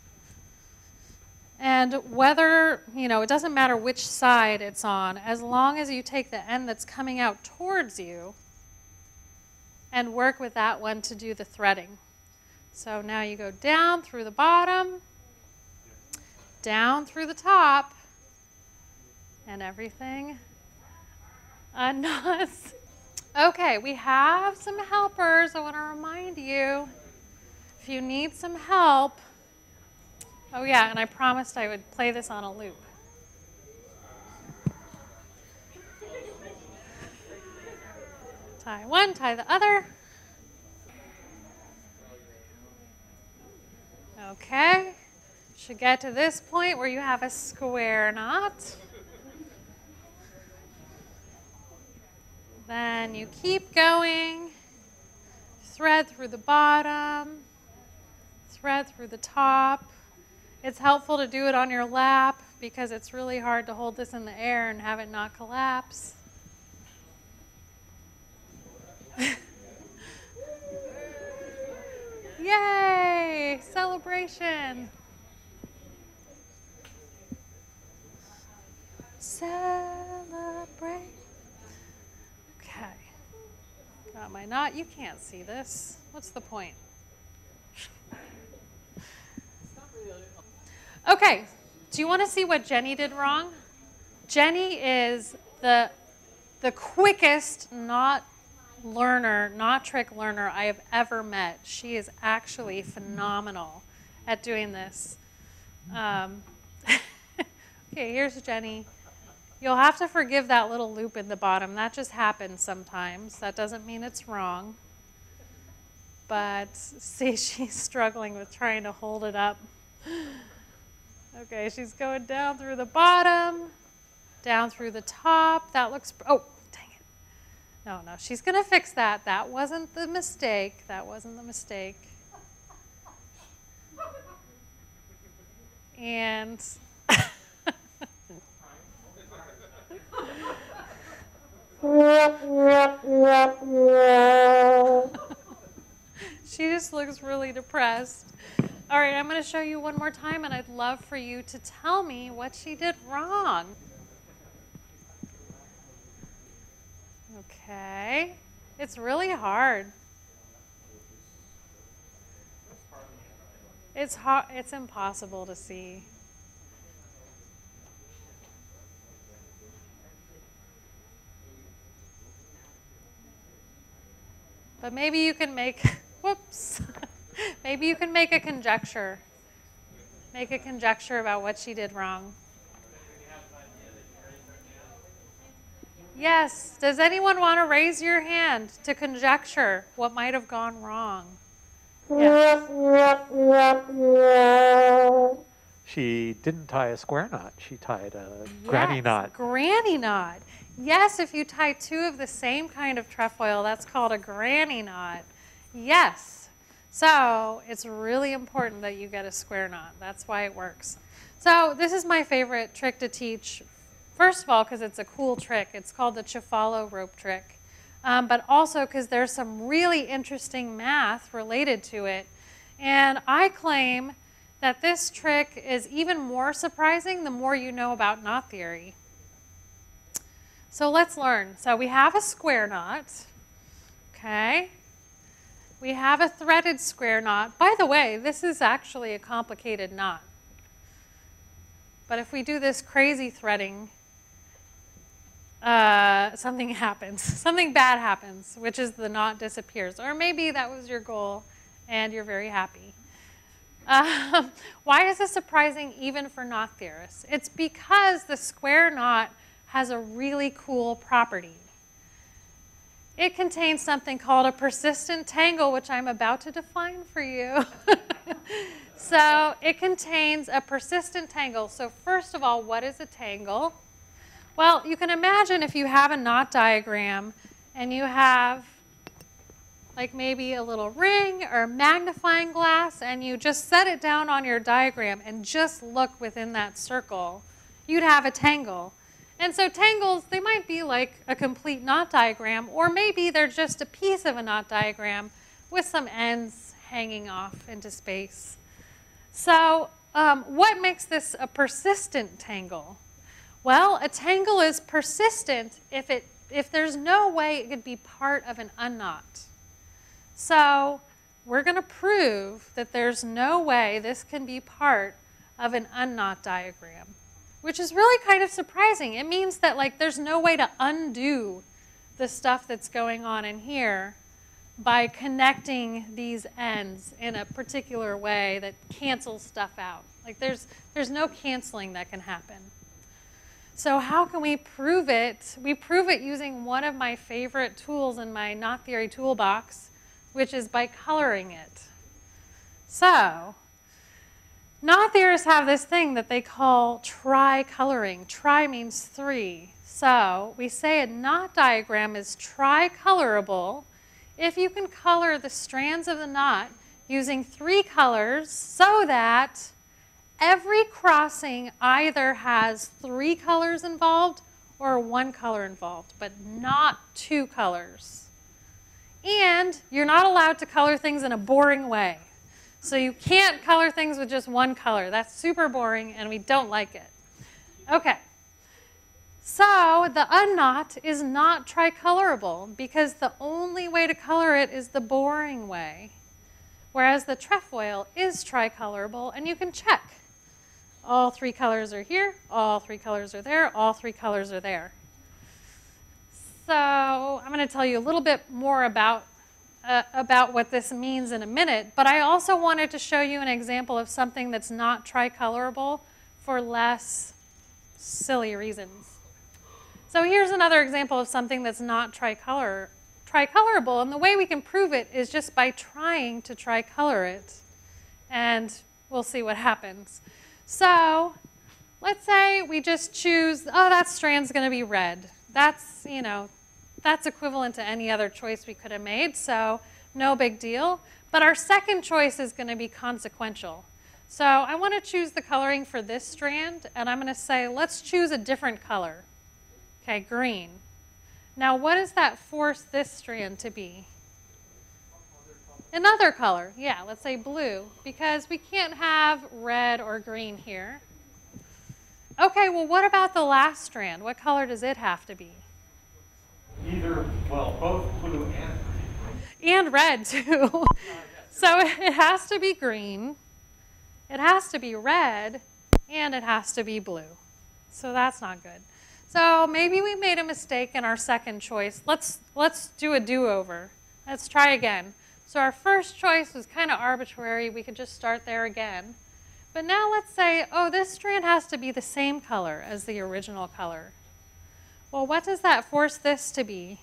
And whether, you know, it doesn't matter which side it's on, as long as you take the end that's coming out towards you and work with that one to do the threading. So now you go down through the bottom, down through the top, and everything unknots. Okay, we have some helpers. I want to remind you, if you need some help, oh yeah, and I promised I would play this on a loop. Tie one, tie the other. Okay, should get to this point where you have a square knot. Then you keep going, thread through the bottom, thread through the top. It's helpful to do it on your lap because it's really hard to hold this in the air and have it not collapse. Yay! Celebration! Celebrate. Okay. Got my knot. You can't see this. What's the point? Okay. Do you want to see what Jenny did wrong? Jenny is the, the quickest knot learner, knot trick learner I have ever met. She is actually phenomenal at doing this. Um, okay, here's Jenny. You'll have to forgive that little loop in the bottom. That just happens sometimes. That doesn't mean it's wrong. But see, she's struggling with trying to hold it up. Okay, she's going down through the bottom, down through the top. That looks, oh, dang it. No, no, she's going to fix that. That wasn't the mistake. That wasn't the mistake. And she just looks really depressed. All right, I'm going to show you one more time, and I'd love for you to tell me what she did wrong. Okay. It's really hard. It's hard. It's impossible to see. But maybe you can make, whoops, maybe you can make a conjecture. Make a conjecture about what she did wrong. Yes, does anyone want to raise your hand to conjecture what might have gone wrong? Yes. She didn't tie a square knot. She tied a granny Yes, knot. Granny knot. Yes, if you tie two of the same kind of trefoil, that's called a granny knot. Yes. So it's really important that you get a square knot. That's why it works. So this is my favorite trick to teach. First of all, because it's a cool trick. It's called the Chifalo rope trick. Um, but also because there's some really interesting math related to it. And I claim that this trick is even more surprising the more you know about knot theory. So let's learn. So we have a square knot, okay? We have a threaded square knot. By the way, this is actually a complicated knot. But if we do this crazy threading, uh, something happens. Something bad happens, which is the knot disappears. Or maybe that was your goal and you're very happy. Um, why is this surprising even for knot theorists? It's because the square knot has a really cool property. it contains something called a persistent tangle, which I'm about to define for you. So it contains a persistent tangle. So first of all, what is a tangle? Well, you can imagine if you have a knot diagram and you have like maybe a little ring or a magnifying glass, and you just set it down on your diagram and just look within that circle, you'd have a tangle. And so tangles, they might be like a complete knot diagram, or maybe they're just a piece of a knot diagram with some ends hanging off into space. So um, what makes this a persistent tangle? Well, a tangle is persistent if, it, if there's no way it could be part of an unknot. So we're going to prove that there's no way this can be part of an unknot diagram, which is really kind of surprising. It means that like there's no way to undo the stuff that's going on in here by connecting these ends in a particular way that cancels stuff out. Like there's, there's no canceling that can happen. So how can we prove it? We prove it using one of my favorite tools in my knot theory toolbox, which is by coloring it. So knot theorists have this thing that they call tri-coloring. Tri means three. So we say a knot diagram is tri-colorable if you can color the strands of the knot using three colors so that every crossing either has three colors involved or one color involved, but not two colors. And you're not allowed to color things in a boring way. So you can't color things with just one color. That's super boring, and we don't like it. Okay. So the unknot is not tricolorable because the only way to color it is the boring way, whereas the trefoil is tricolorable, and you can check. All three colors are here, all three colors are there, all three colors are there. So I'm going to tell you a little bit more about, uh, about what this means in a minute, but I also wanted to show you an example of something that's not tricolorable for less silly reasons. So here's another example of something that's not tricolor, tricolorable, and the way we can prove it is just by trying to tricolor it, and we'll see what happens. So let's say we just choose, oh, that strand's going to be red. That's, you know, that's equivalent to any other choice we could have made, so no big deal. But our second choice is going to be consequential. So I want to choose the coloring for this strand, and I'm going to say, let's choose a different color. Okay, green. Now, what does that force this strand to be? Another color. Yeah, let's say blue, because we can't have red or green here. Okay, well, what about the last strand? What color does it have to be? Either, well, both blue and green. And red, too. So it has to be green, it has to be red, and it has to be blue. So that's not good. So maybe we made a mistake in our second choice. Let's, let's do a do-over. Let's try again. So our first choice was kind of arbitrary. We could just start there again. But now let's say, oh, this strand has to be the same color as the original color. Well, what does that force this to be?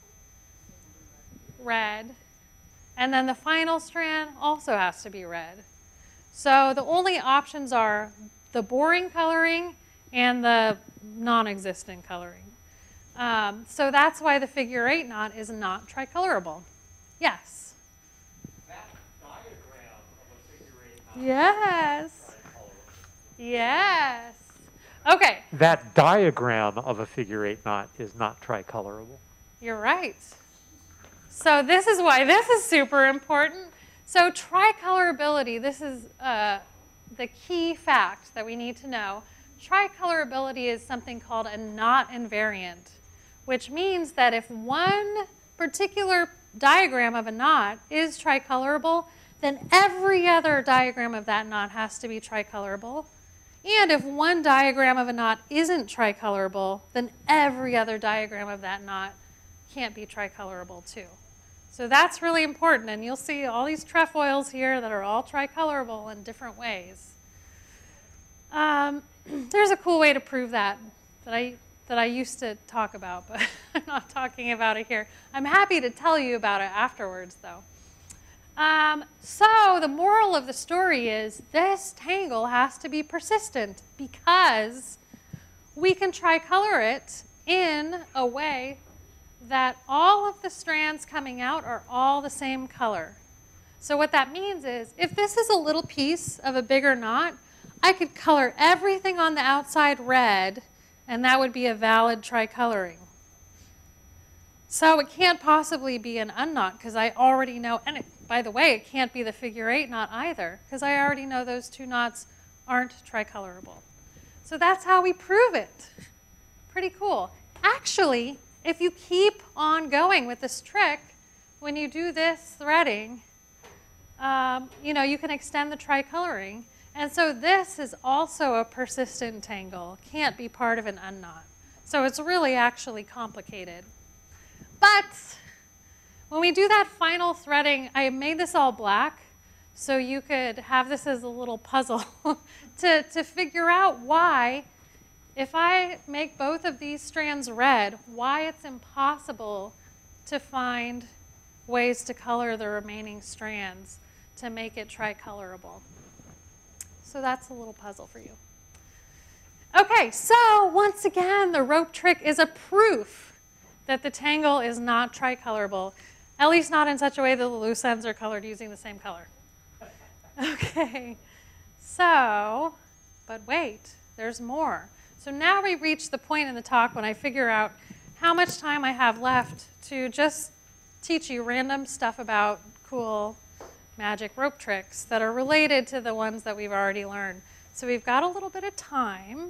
Red. And then the final strand also has to be red. So the only options are the boring coloring and the non-existent coloring. Um, so that's why the figure eight knot is not tricolorable. Yes? That diagram of a figure eight knot. Yes. Yes. Okay. That diagram of a figure eight knot is not tricolorable. You're right. So this is why this is super important. So tricolorability, this is uh, the key fact that we need to know. Tricolorability is something called a knot invariant, which means that if one particular diagram of a knot is tricolorable, then every other diagram of that knot has to be tricolorable. And if one diagram of a knot isn't tricolorable, then every other diagram of that knot can't be tricolorable too. So that's really important, and you'll see all these trefoils here that are all tricolorable in different ways. Um, there's a cool way to prove that that I that I used to talk about, but I'm not talking about it here. I'm happy to tell you about it afterwards, though. Um, so the moral of the story is this tangle has to be persistent because we can tricolor it in a way that all of the strands coming out are all the same color. So what that means is if this is a little piece of a bigger knot, I could color everything on the outside red, and that would be a valid tricoloring. So it can't possibly be an unknot because I already know, and it, by the way, it can't be the figure eight knot either because I already know those two knots aren't tricolorable. So that's how we prove it. Pretty cool. Actually, if you keep on going with this trick, when you do this threading, um, you know, you can extend the tricoloring. And so this is also a persistent tangle. Can't be part of an unknot. So it's really actually complicated. But when we do that final threading, I made this all black so you could have this as a little puzzle to, to figure out why, if I make both of these strands red, why it's impossible to find ways to color the remaining strands to make it tricolorable. So that's a little puzzle for you. Okay, so once again, the rope trick is a proof that the tangle is not tricolorable, at least not in such a way that the loose ends are colored using the same color. Okay, so, but wait, there's more. So now we reach the point in the talk when I figure out how much time I have left to just teach you random stuff about cool magic rope tricks that are related to the ones that we've already learned. So we've got a little bit of time.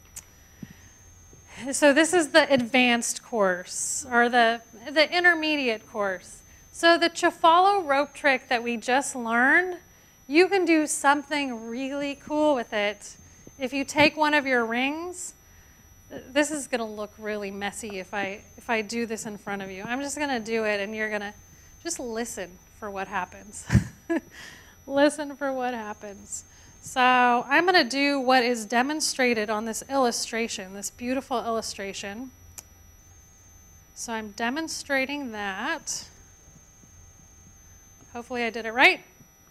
So this is the advanced course, or the, the intermediate course. So the Chafalo rope trick that we just learned, you can do something really cool with it. If you take one of your rings, this is gonna look really messy if I, if I do this in front of you. I'm just gonna do it and you're gonna just listen for what happens. Listen for what happens. So I'm going to do what is demonstrated on this illustration, this beautiful illustration. So I'm demonstrating that. Hopefully I did it right.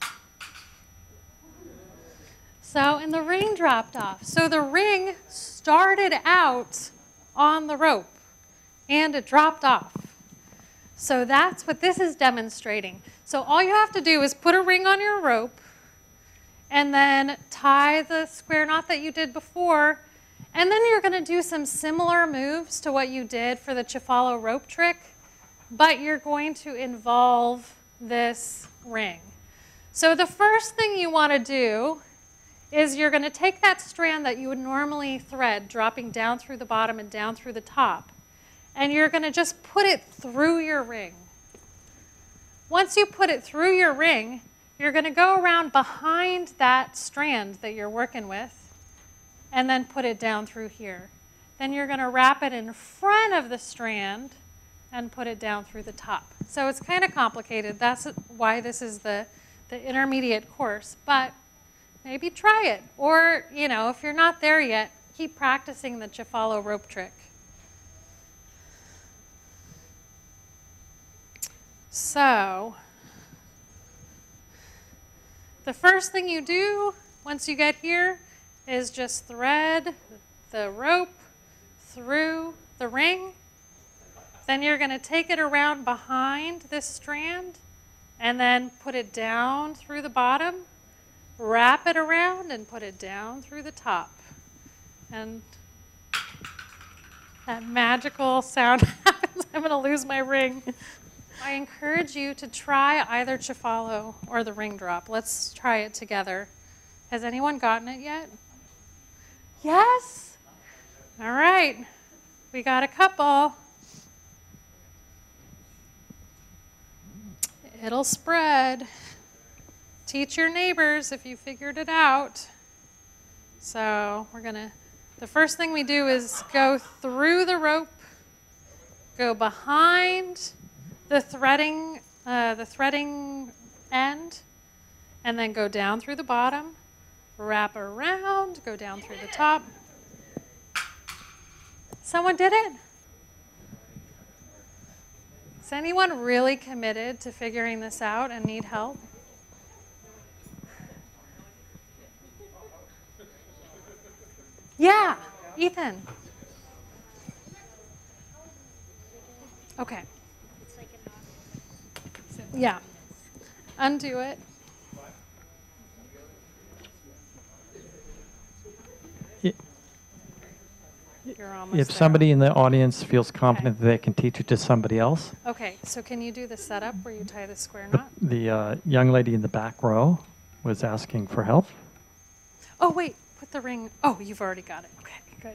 So, and the ring dropped off. So the ring started out on the rope and it dropped off. So that's what this is demonstrating. So all you have to do is put a ring on your rope and then tie the square knot that you did before. And then you're going to do some similar moves to what you did for the Chafalo rope trick, but you're going to involve this ring. So the first thing you want to do is you're going to take that strand that you would normally thread, dropping down through the bottom and down through the top, and you're going to just put it through your ring. Once you put it through your ring, you're going to go around behind that strand that you're working with and then put it down through here. Then you're going to wrap it in front of the strand and put it down through the top. So it's kind of complicated. That's why this is the, the intermediate course. But maybe try it. Or, you know, if you're not there yet, keep practicing the Chafalo rope trick. So, the first thing you do once you get here is just thread the rope through the ring. Then you're going to take it around behind this strand and then put it down through the bottom, wrap it around and put it down through the top. And that magical sound happens. I'm going to lose my ring. I encourage you to try either Chafalo or the ring drop. Let's try it together. Has anyone gotten it yet? Yes? All right. We got a couple. It'll spread. Teach your neighbors if you figured it out. So we're going to, the first thing we do is go through the rope, go behind the threading, uh, the threading end, and then go down through the bottom, wrap around, go down through the top. Someone did it? Is anyone really committed to figuring this out and need help? Yeah, Ethan. Okay. Yeah. Undo it. You're almost If there. somebody in the audience feels confident that they can teach it to somebody else, Okay, so can you do the setup where you tie the square the, knot? the uh, young lady in the back row was asking for help. Oh, wait, put the ring. Oh, you've already got it. Okay, good.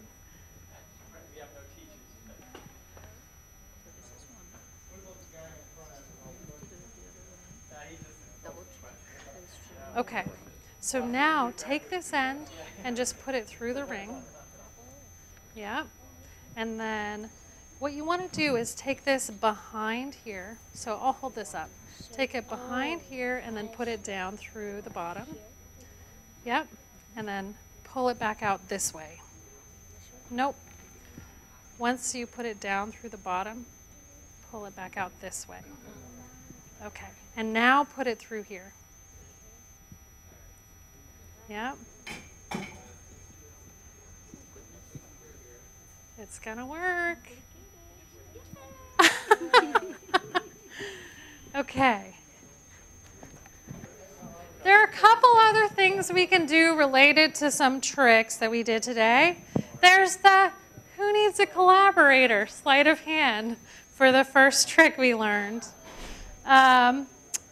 Okay, so now take this end and just put it through the ring. Yeah. And then what you want to do is take this behind here. So I'll hold this up. Take it behind here and then put it down through the bottom. Yep. And then pull it back out this way. Nope. Once you put it down through the bottom, pull it back out this way. Okay. And now put it through here. Yep. It's gonna work. Okay. There are a couple other things we can do related to some tricks that we did today. There's the who needs a collaborator sleight of hand for the first trick we learned. Um,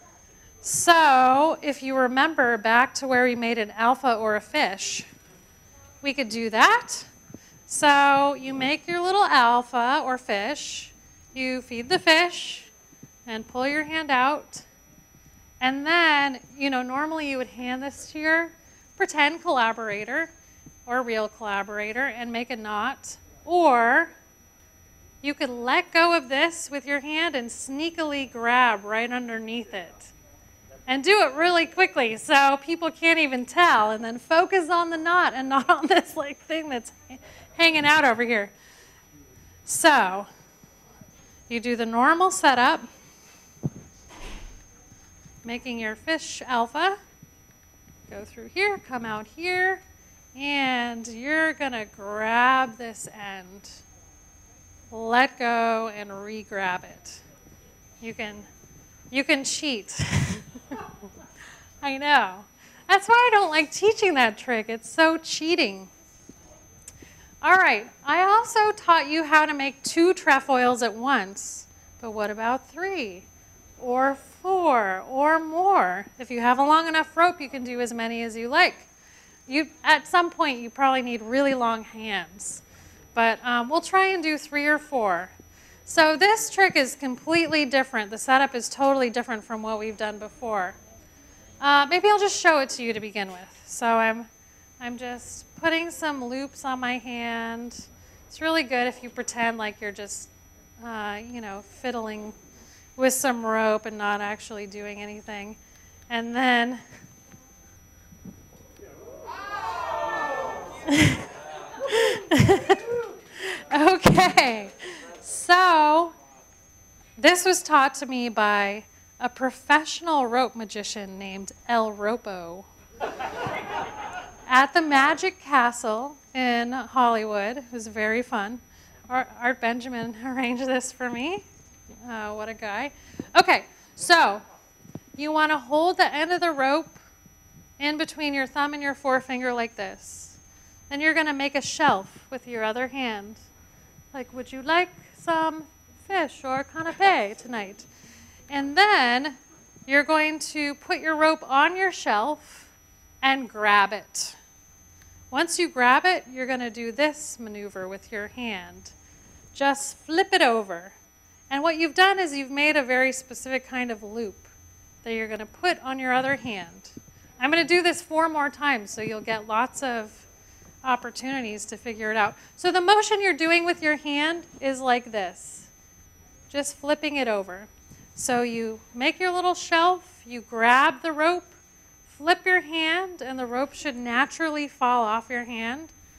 so if you remember back to where we made an alpha or a fish, we could do that. So you make your little alpha or fish, you feed the fish, and pull your hand out. And then, you know, normally you would hand this to your pretend collaborator or real collaborator and make a knot. Or you could let go of this with your hand and sneakily grab right underneath it. And do it really quickly so people can't even tell. And then focus on the knot and not on this like thing that's hanging out over here. So you do the normal setup, making your fish alpha. Go through here, come out here, and you're gonna grab this end. Let go and re-grab it. You can, you can cheat. I know. That's why I don't like teaching that trick. It's so cheating. All right, I also taught you how to make two trefoils at once, but what about three or four or more? If you have a long enough rope, you can do as many as you like. You, at some point, you probably need really long hands, but um, we'll try and do three or four. So this trick is completely different. The setup is totally different from what we've done before. Uh, maybe I'll just show it to you to begin with. So I'm, I'm just putting some loops on my hand. It's really good if you pretend like you're just, uh, you know, fiddling with some rope and not actually doing anything. And then, okay, so this was taught to me by a professional rope magician named El Ropo at the Magic Castle in Hollywood. It was very fun. Art, Art Benjamin arranged this for me. Uh, what a guy. Okay, so you want to hold the end of the rope in between your thumb and your forefinger like this. Then you're going to make a shelf with your other hand. Like, would you like some fish or canapé tonight? And then you're going to put your rope on your shelf and grab it. Once you grab it, you're going to do this maneuver with your hand. Just flip it over. And what you've done is you've made a very specific kind of loop that you're going to put on your other hand. I'm going to do this four more times so you'll get lots of opportunities to figure it out. So the motion you're doing with your hand is like this, just flipping it over. So you make your little shelf, you grab the rope, flip your hand, and the rope should naturally fall off your hand.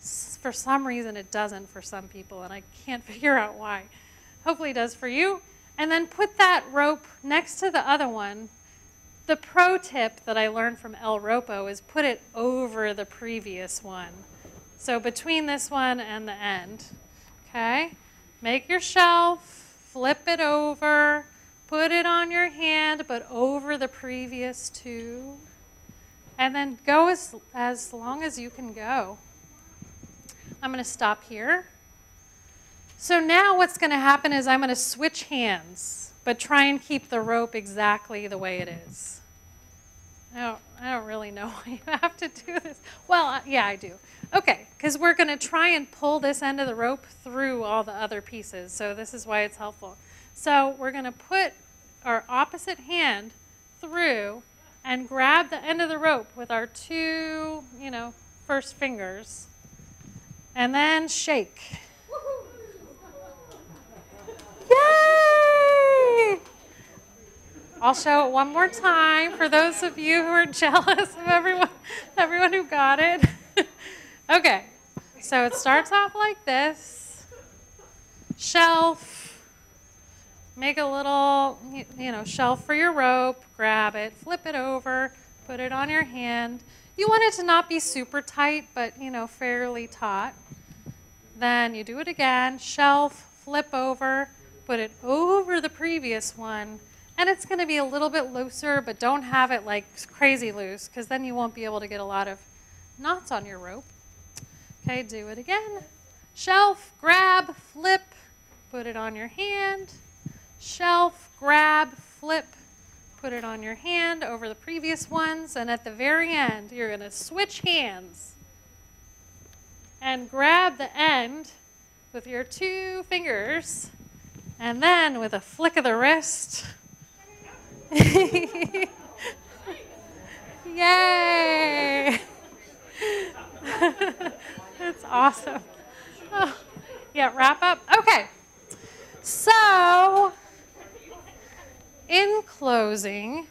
S- For some reason, it doesn't for some people, and I can't figure out why. Hopefully it does for you. And then put that rope next to the other one. The pro tip that I learned from El Ropo is put it over the previous one. So between this one and the end, okay? Make your shelf, flip it over, put it on your hand, but over the previous two. And then go as, as long as you can go. I'm going to stop here. So now what's going to happen is I'm going to switch hands, but try and keep the rope exactly the way it is. I don't, I don't really know why you have to do this. Well, uh, yeah, I do. Okay, because we're going to try and pull this end of the rope through all the other pieces. So this is why it's helpful. So we're going to put our opposite hand through and grab the end of the rope with our two, you know, first fingers. And then shake. Yay! I'll show it one more time for those of you who are jealous of everyone, everyone who got it. Okay, so it starts off like this. Shelf. Make a little, you know, shelf for your rope. Grab it, flip it over, put it on your hand. You want it to not be super tight, but, you know, fairly taut. Then you do it again. Shelf, flip over, put it over the previous one. And it's going to be a little bit looser, but don't have it like crazy loose, because then you won't be able to get a lot of knots on your rope. Okay, do it again. Shelf, grab, flip, put it on your hand. Shelf, grab, flip, put it on your hand over the previous ones. And at the very end, you're going to switch hands and grab the end with your two fingers. And then with a flick of the wrist, yay! That's awesome. Oh, yeah, wrap up. Okay. So, in closing,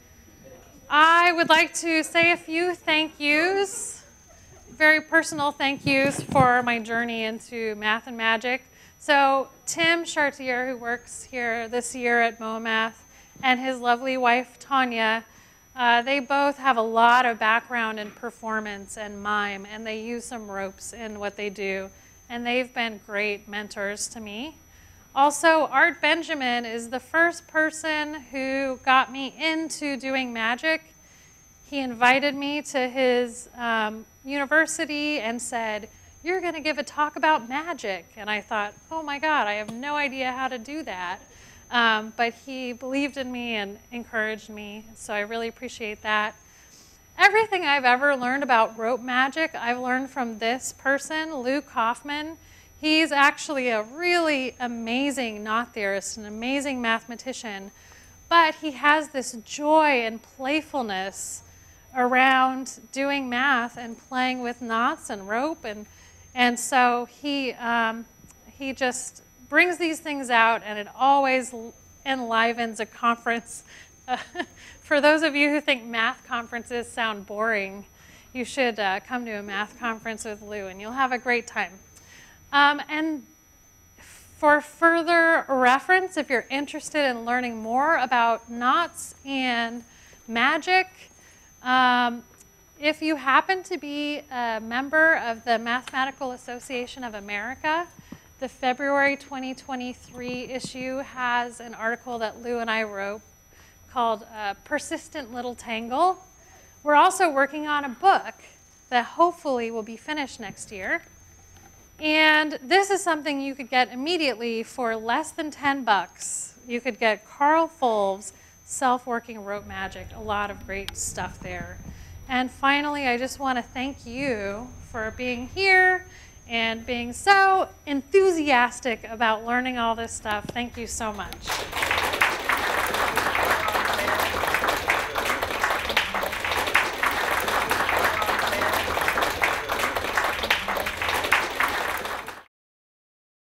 I would like to say a few thank yous, very personal thank yous for my journey into math and magic. So, Tim Chartier, who works here this year at MoMath, and his lovely wife, Tanya, uh, they both have a lot of background in performance and mime, and they use some ropes in what they do, and they've been great mentors to me. Also, Art Benjamin is the first person who got me into doing magic. He invited me to his um, university and said, "You're going to give a talk about magic." And I thought, oh my God, I have no idea how to do that. Um, but he believed in me and encouraged me, so I really appreciate that. Everything I've ever learned about rope magic, I've learned from this person, Lou Kaufman. He's actually a really amazing knot theorist, an amazing mathematician, but he has this joy and playfulness around doing math and playing with knots and rope, and, and so he, um, he just brings these things out, and it always enlivens a conference. Uh, for those of you who think math conferences sound boring, you should uh, come to a math conference with Lou, and you'll have a great time. Um, and for further reference, if you're interested in learning more about knots and magic, um, if you happen to be a member of the Mathematical Association of America, the February twenty twenty-three issue has an article that Lou and I wrote called uh, Persistent Little Tangle. We're also working on a book that hopefully will be finished next year. And this is something you could get immediately for less than ten bucks. You could get Carl Fulves' Self-Working Rope Magic, a lot of great stuff there. And finally, I just want to thank you for being here and being so enthusiastic about learning all this stuff. Thank you so much.